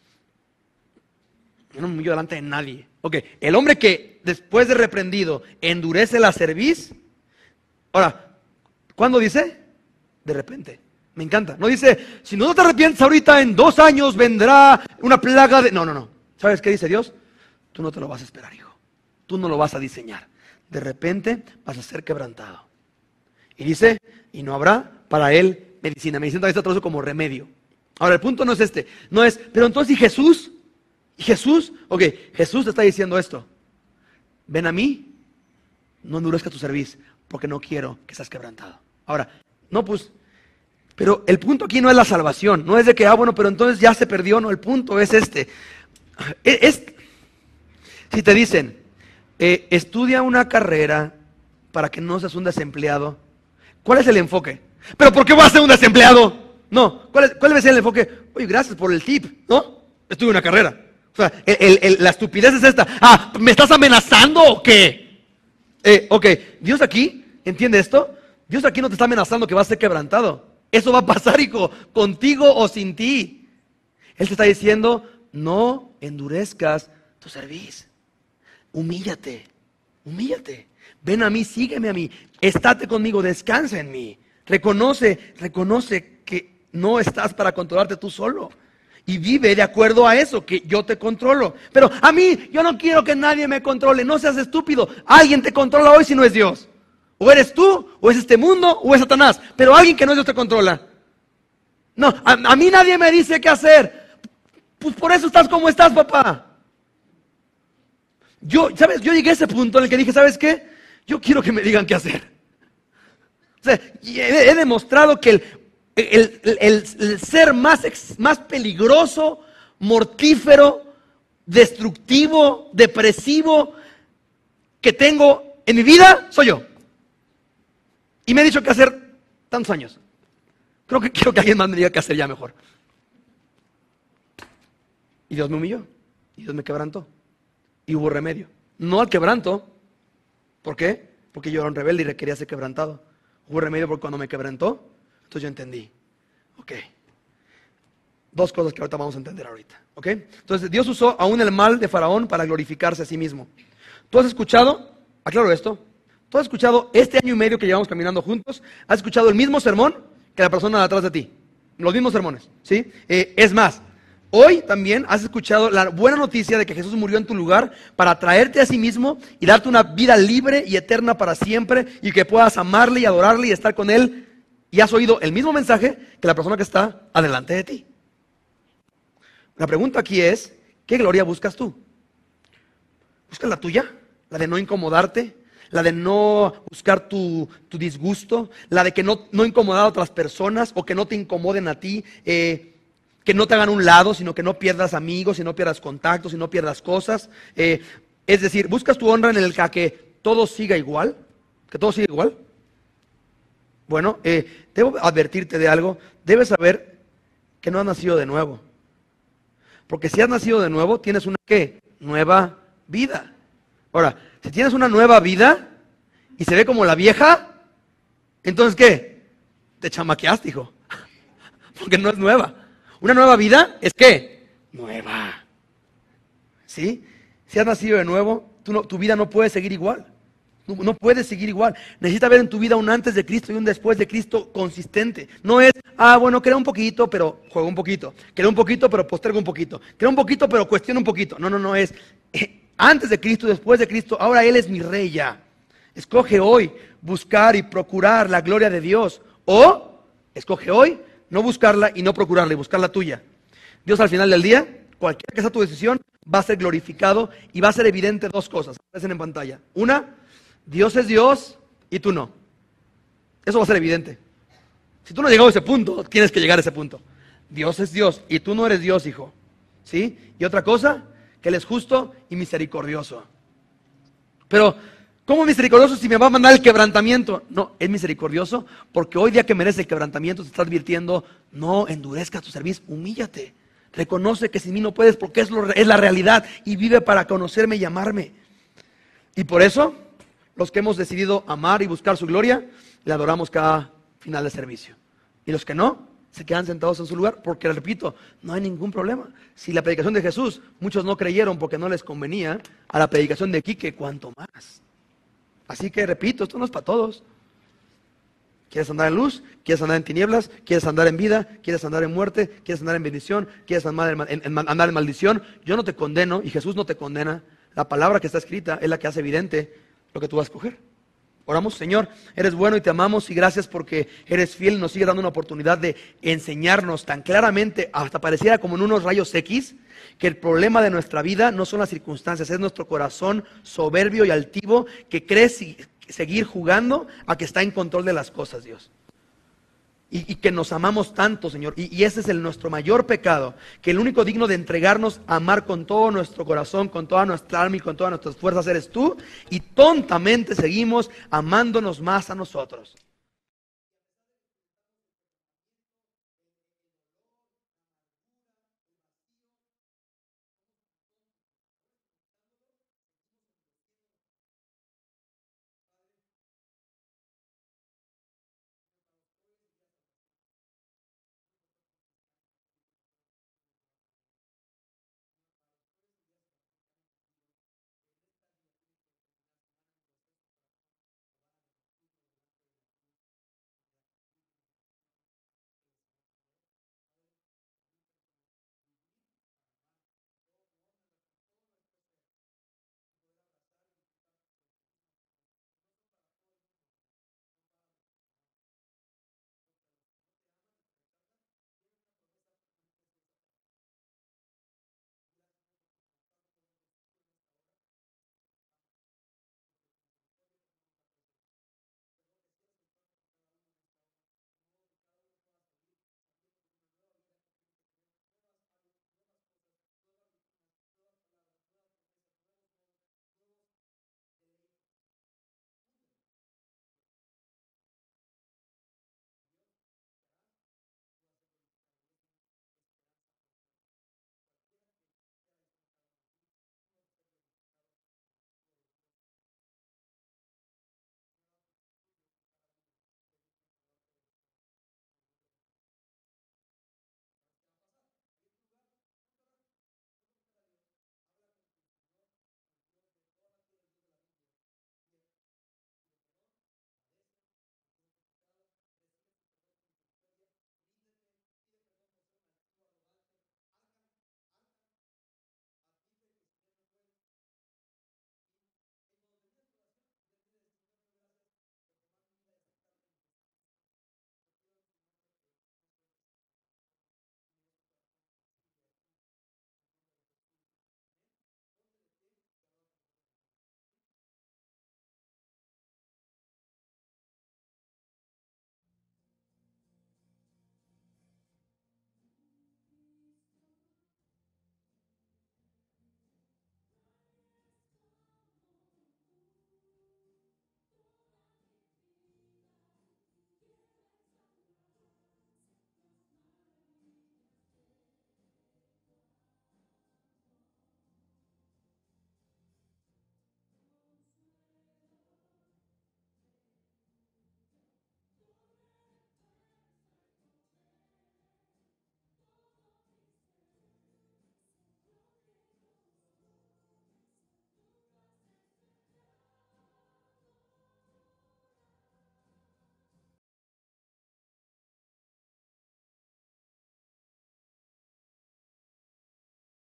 yo no me humillo delante de nadie. Ok, el hombre que después de reprendido endurece la cerviz. Ahora, ¿Cuándo dice? De repente. Me encanta. No dice, si no te arrepientes ahorita, en 2 años vendrá una plaga de... No. ¿Sabes qué dice Dios? Tú no te lo vas a esperar, hijo. Tú no lo vas a diseñar. De repente vas a ser quebrantado. Y dice, y no habrá para él medicina. Medicina también está traducido como remedio. Ahora, el punto no es este. No es, pero entonces, ¿y Jesús? ¿Y Jesús? Ok, Jesús te está diciendo esto. Ven a mí, no endurezca tu cerviz, porque no quiero que seas quebrantado. Ahora, no, pues, pero el punto aquí no es la salvación. No es de que, bueno, pero entonces ya se perdió. No, el punto es este. Si te dicen, estudia una carrera para que no seas un desempleado, ¿cuál es el enfoque? ¿Pero por qué voy a ser un desempleado? No, ¿cuál debe ser el enfoque? Oye, gracias por el tip, ¿no? Estudia una carrera. O sea, la estupidez es esta. ¿Me estás amenazando o qué? Ok, Dios aquí, ¿entiende esto? Dios aquí no te está amenazando que vas a ser quebrantado. Eso va a pasar, hijo, contigo o sin ti. Él te está diciendo, no endurezcas tu cerviz. Humíllate. Ven a mí, sígueme a mí. Estate conmigo, descansa en mí. Reconoce que no estás para controlarte tú solo. Y vive de acuerdo a eso, que yo te controlo. Pero a mí, yo no quiero que nadie me controle. No seas estúpido. Alguien te controla hoy si no es Dios. O eres tú, o es este mundo, o es Satanás. Pero alguien que no es Dios te controla. No, a mí nadie me dice qué hacer. Pues por eso estás como estás, papá. ¿Sabes? Yo llegué a ese punto en el que dije, ¿sabes qué? Yo quiero que me digan qué hacer. O sea, he demostrado que el ser más peligroso, mortífero, destructivo, depresivo que tengo en mi vida, soy yo. Y me he dicho qué hacer tantos años. Creo que quiero que alguien más me diga qué hacer ya mejor. Y Dios me humilló. Y Dios me quebrantó. Y hubo remedio. No al quebranto. ¿Por qué? Porque yo era un rebelde y quería ser quebrantado. Hubo remedio porque cuando me quebrantó, entonces yo entendí. Ok. 2 cosas que ahorita vamos a entender ahorita. Ok. Entonces Dios usó aún el mal de Faraón para glorificarse a sí mismo. ¿Tú has escuchado? Aclaro esto. ¿Tú has escuchado este año y medio que llevamos caminando juntos? ¿Has escuchado el mismo sermón que la persona de atrás de ti? Los mismos sermones. ¿Sí? Es más. Hoy también has escuchado la buena noticia de que Jesús murió en tu lugar para traerte a sí mismo y darte una vida libre y eterna para siempre y que puedas amarle y adorarle y estar con Él. Y has oído el mismo mensaje que la persona que está adelante de ti. La pregunta aquí es, ¿qué gloria buscas tú? ¿Buscas la tuya? ¿La de no incomodarte? ¿La de no buscar tu disgusto? ¿La de que no incomodar a otras personas o que no te incomoden a ti? Que no te hagan un lado, sino que no pierdas amigos, y no pierdas contactos, y no pierdas cosas. Es decir, buscas tu honra en el que todo siga igual. Que todo siga igual. Bueno, debo advertirte de algo. Debes saber que no has nacido de nuevo. Porque si has nacido de nuevo, tienes una ¿qué? Nueva vida. Ahora, si tienes una nueva vida y se ve como la vieja, entonces ¿qué? Te chamaqueaste, hijo. Porque no es nueva. Una nueva vida es ¿qué? Nueva. ¿Sí? Si has nacido de nuevo, tu vida no puede seguir igual. No puedes seguir igual. Necesitas ver en tu vida un antes de Cristo y un después de Cristo consistente. No es, bueno, creo un poquito, pero juego un poquito. Creo un poquito, pero postergo un poquito. Creo un poquito, pero cuestiono un poquito. No, es antes de Cristo, después de Cristo. Ahora Él es mi rey ya. Escoge hoy buscar y procurar la gloria de Dios. O escoge hoy no buscarla y no procurarla y buscar la tuya. Dios al final del día, cualquiera que sea tu decisión, va a ser glorificado y va a ser evidente 2 cosas. Aparecen en pantalla. Una, Dios es Dios y tú no. Eso va a ser evidente. Si tú no has llegado a ese punto, tienes que llegar a ese punto. Dios es Dios y tú no eres Dios, hijo. ¿Sí? Y otra cosa, que Él es justo y misericordioso. Pero, ¿cómo misericordioso si me va a mandar el quebrantamiento? No, es misericordioso porque hoy día que merece el quebrantamiento te está advirtiendo, no endurezcas tu cerviz, humíllate. Reconoce que sin mí no puedes porque es la realidad y vive para conocerme y amarme. Y por eso, los que hemos decidido amar y buscar su gloria, le adoramos cada final de servicio. Y los que no, se quedan sentados en su lugar porque, repito, no hay ningún problema. Si la predicación de Jesús, muchos no creyeron porque no les convenía, a la predicación de Quique, cuanto más. Así que, repito, esto no es para todos. ¿Quieres andar en luz? ¿Quieres andar en tinieblas? ¿Quieres andar en vida? ¿Quieres andar en muerte? ¿Quieres andar en bendición? ¿Quieres andar andar en maldición? Yo no te condeno y Jesús no te condena. La palabra que está escrita es la que hace evidente lo que tú vas a escoger. Oramos. Señor, eres bueno y te amamos y gracias porque eres fiel y nos sigue dando una oportunidad de enseñarnos tan claramente, hasta pareciera como en unos rayos X, que el problema de nuestra vida no son las circunstancias, es nuestro corazón soberbio y altivo que cree seguir jugando a que está en control de las cosas, Dios. Y que nos amamos tanto, Señor, y ese es nuestro mayor pecado, que el único digno de entregarnos a amar con todo nuestro corazón, con toda nuestra alma y con todas nuestras fuerzas eres tú, y tontamente seguimos amándonos más a nosotros.